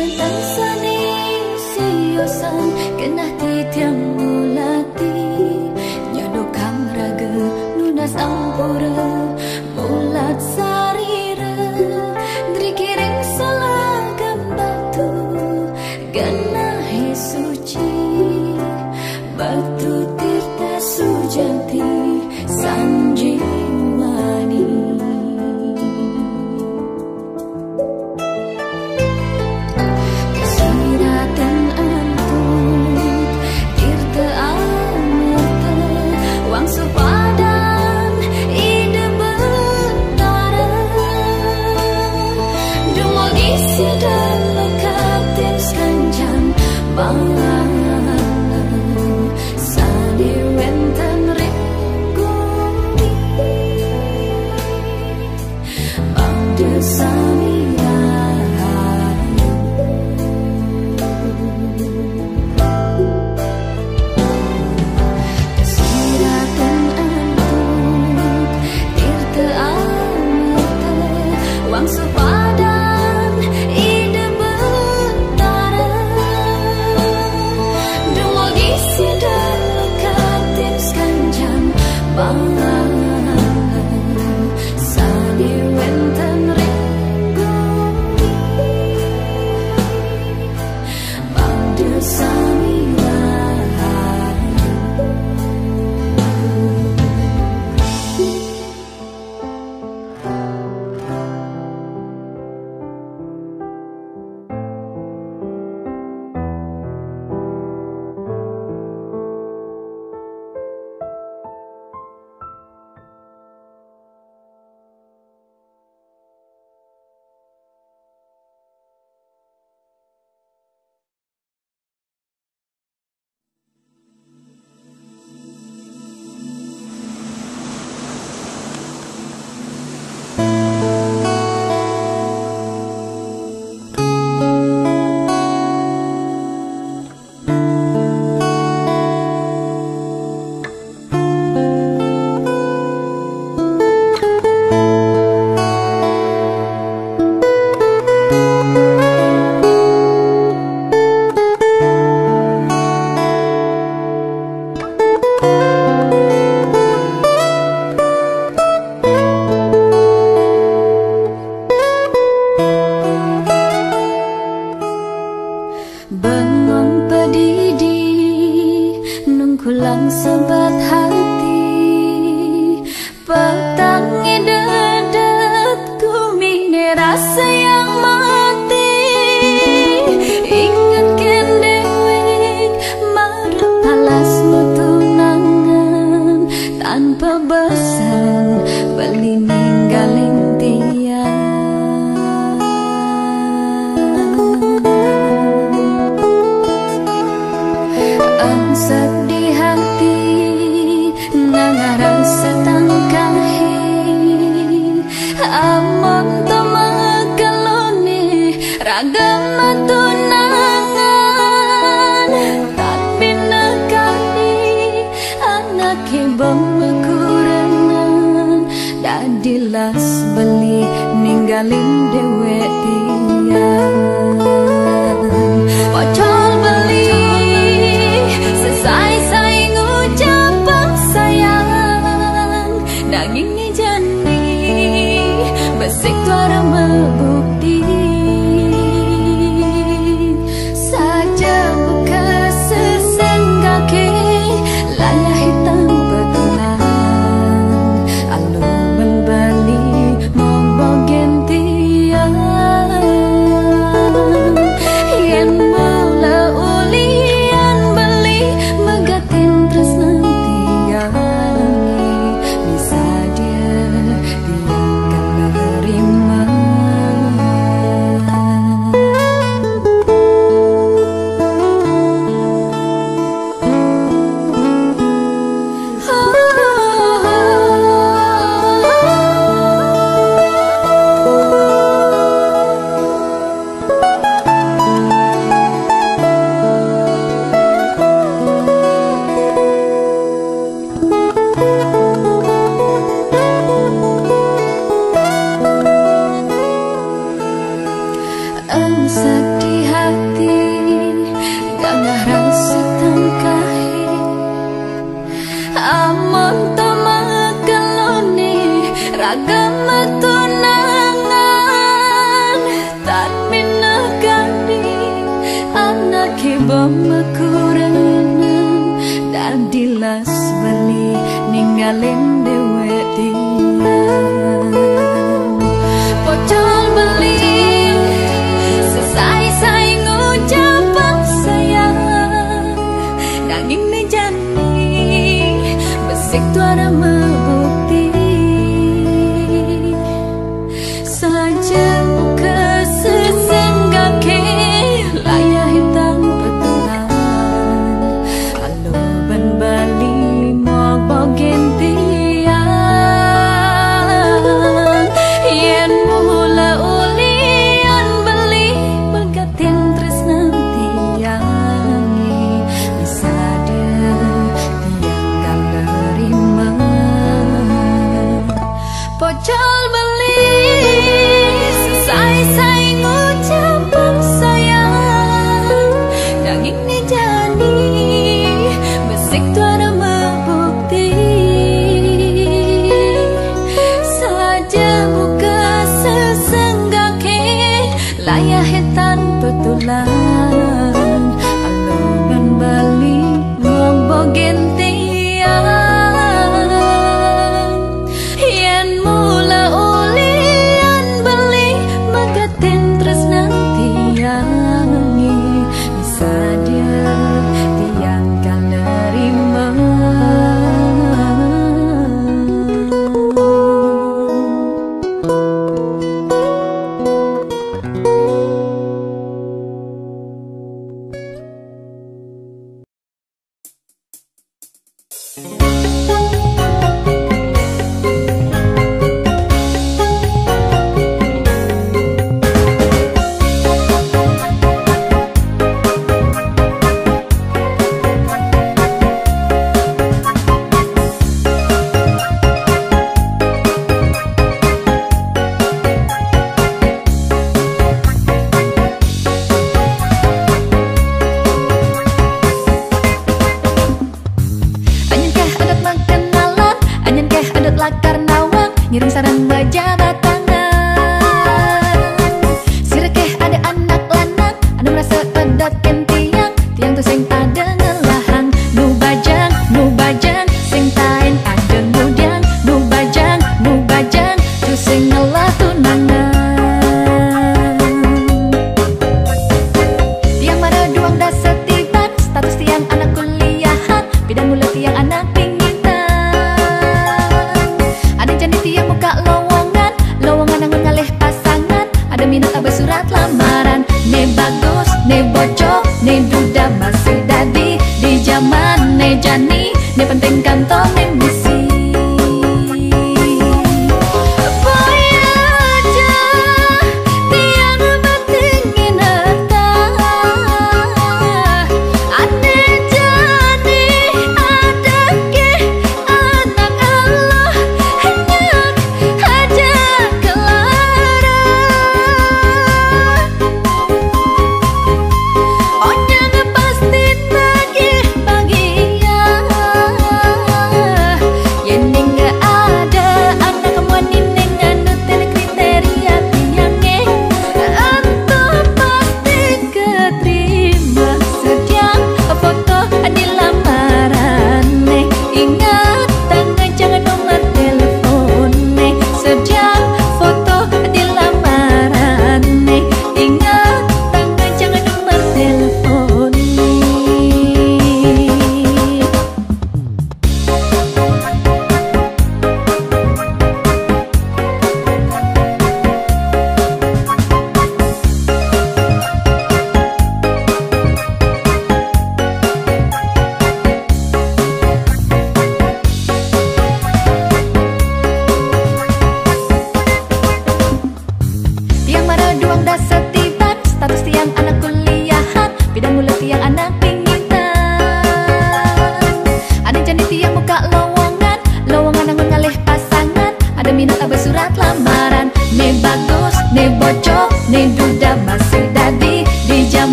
Bisa dia, dia akan menerima.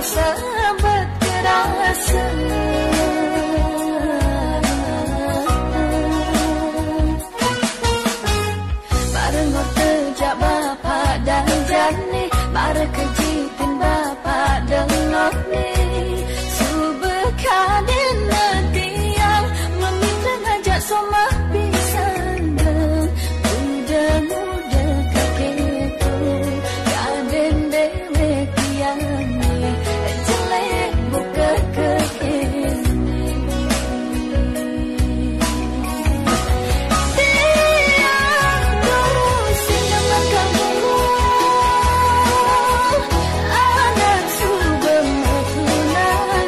sebet kerasa. Bareng terjak bapak dan jani, bareng kejitin bapak dengar ni. Subekadin netiang meminta ngajak somah pisang dan muda-muda kaketu kaden dewe tiang ni jelek buka kekini. Tiang dulu sinyaman kamu anak subeng ketunan.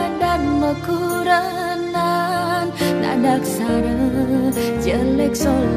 Jelek sol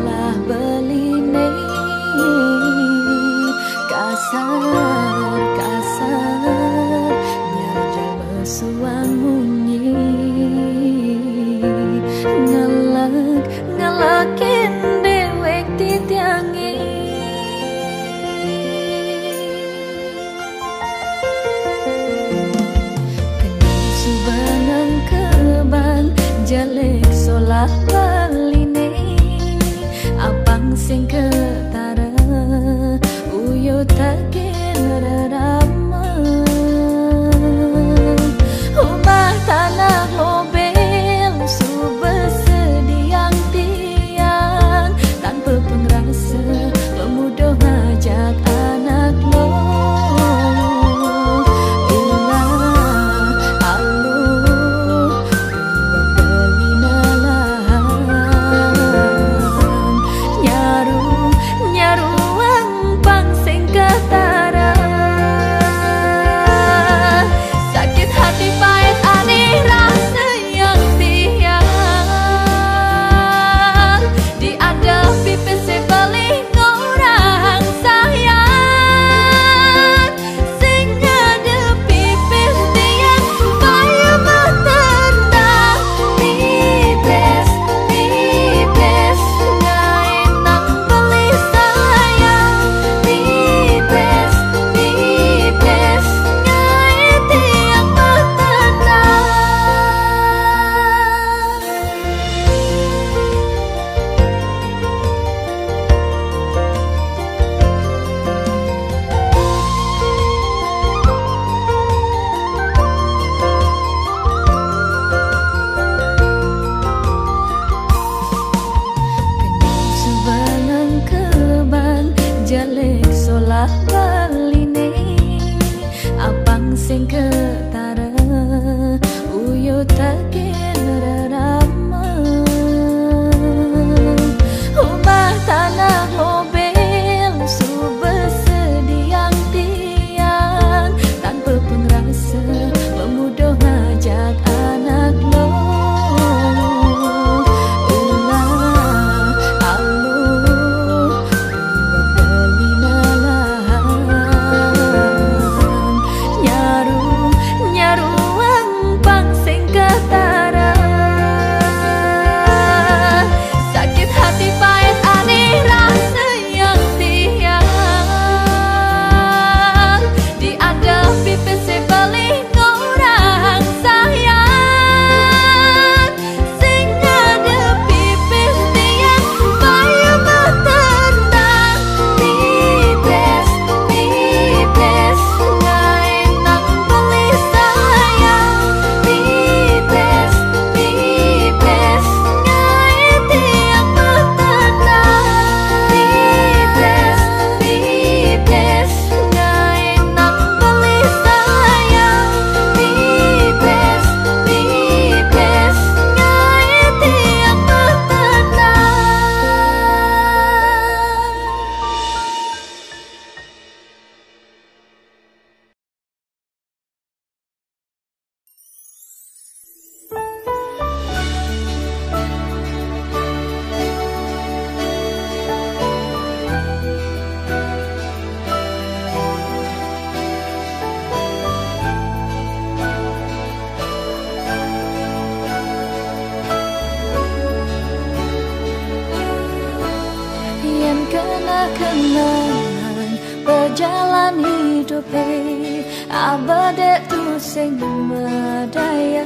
kenangan berjalan hidup abade tu sing medaya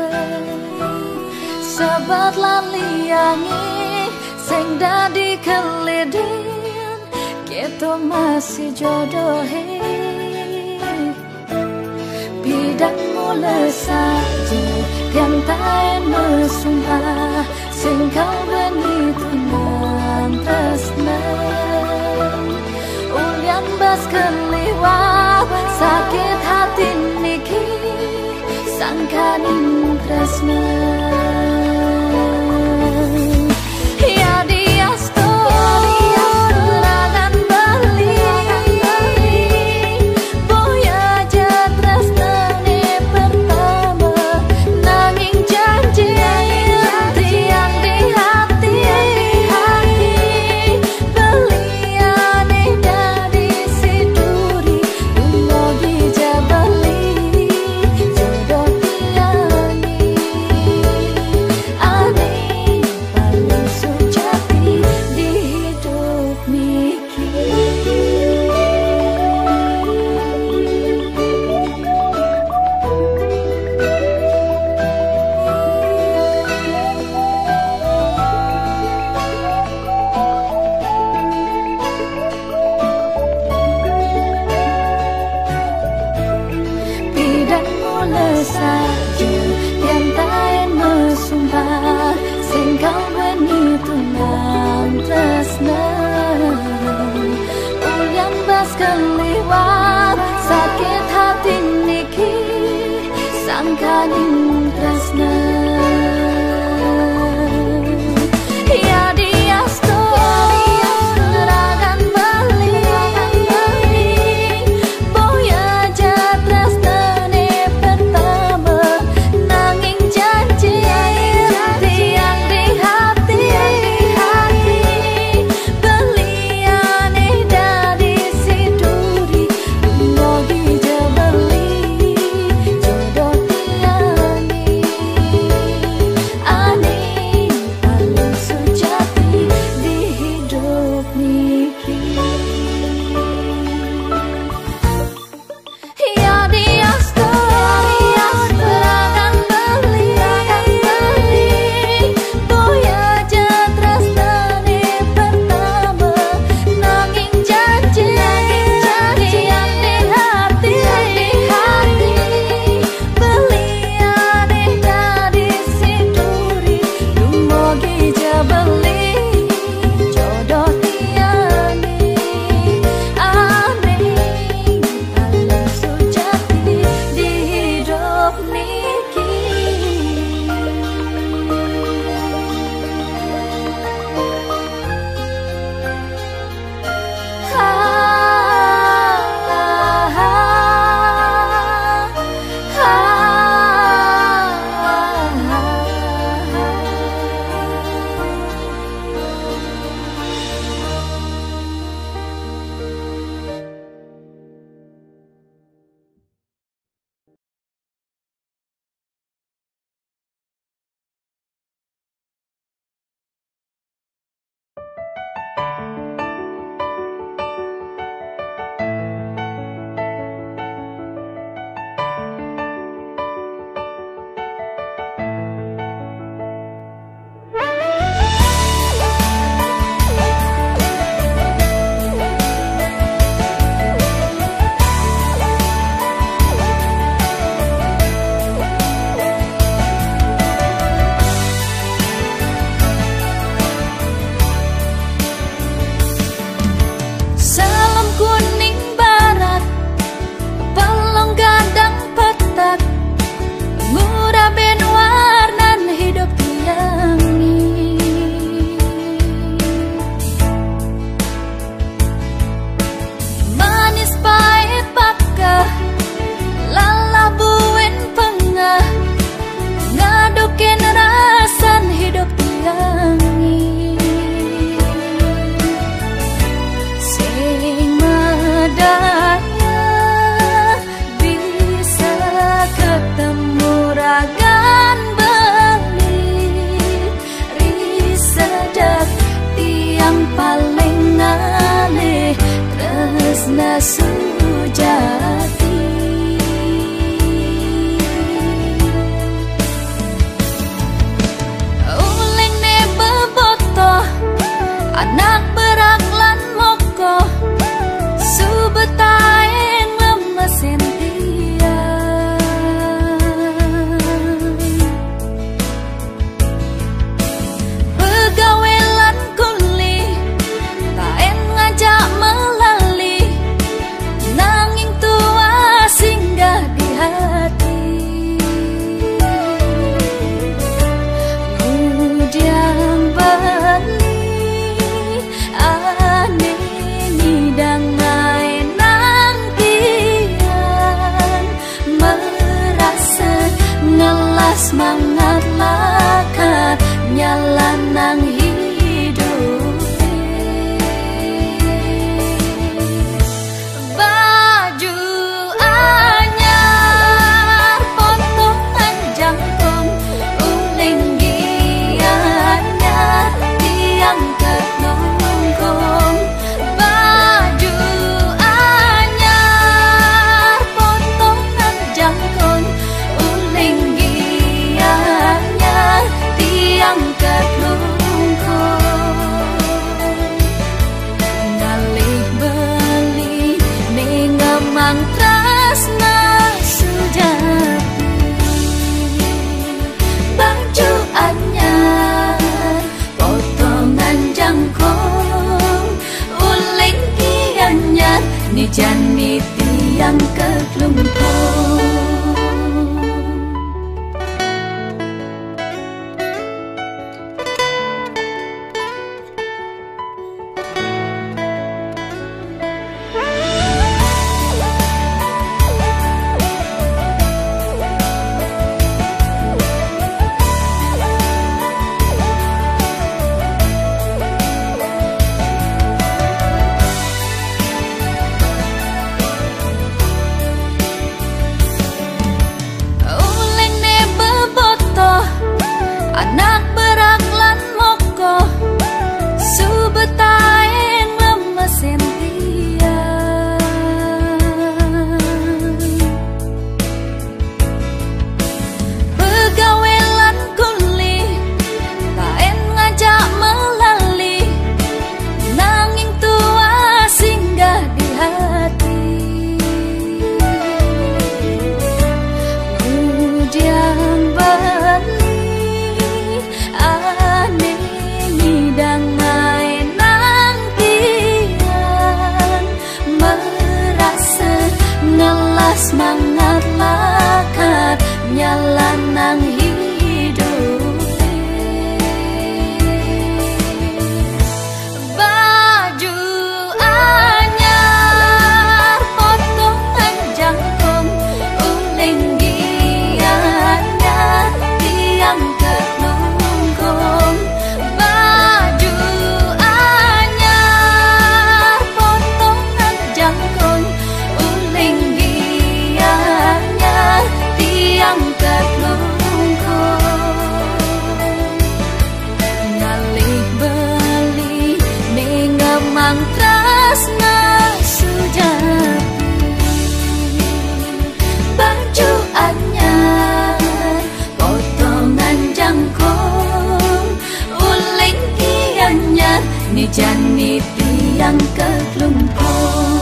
sebab lan liyangi sing dadi kelidin kita masih jodohe bidang mula saja yang tak mesumah sing kau beni tenang tresna ulian bas keliwat sakit hati niki sangkaning tresna ya diasto serangan bali boya aja tresna ne pertama nanging janji tiang di hati beliane dari siduri umogi jabali jodoh tiani sujati. Uleng ne bebotoh anak berak lan moko subetaeng lemesen semangat lakat nyala nang hidup. Baju anyar potongan jangkung uling gianyar tiang kenungkung. Baju anyar potongan jangkung uling tiang kelungkung. Ngalih beli mengemang tresna sujati. Baju anyar potongan jangkung uling gianyar ni jani tiang kelungkung. Anak berak lan moko subetaeng lemesen tiang. Begawe lan kuli taen ngajak melali nanging tua singgah di hati. Kemudian balik semangat lakat nyala nang hidup. Baju anyar potongan jangkung uling gianyar tiang kelungkung. Baju anyar potongan jangkung uling tiang kelungkung. Ngalih beli mengemang tresna sujati. Baju anyar potongan jangkung uling gianyar ni jani tiang kelungkung.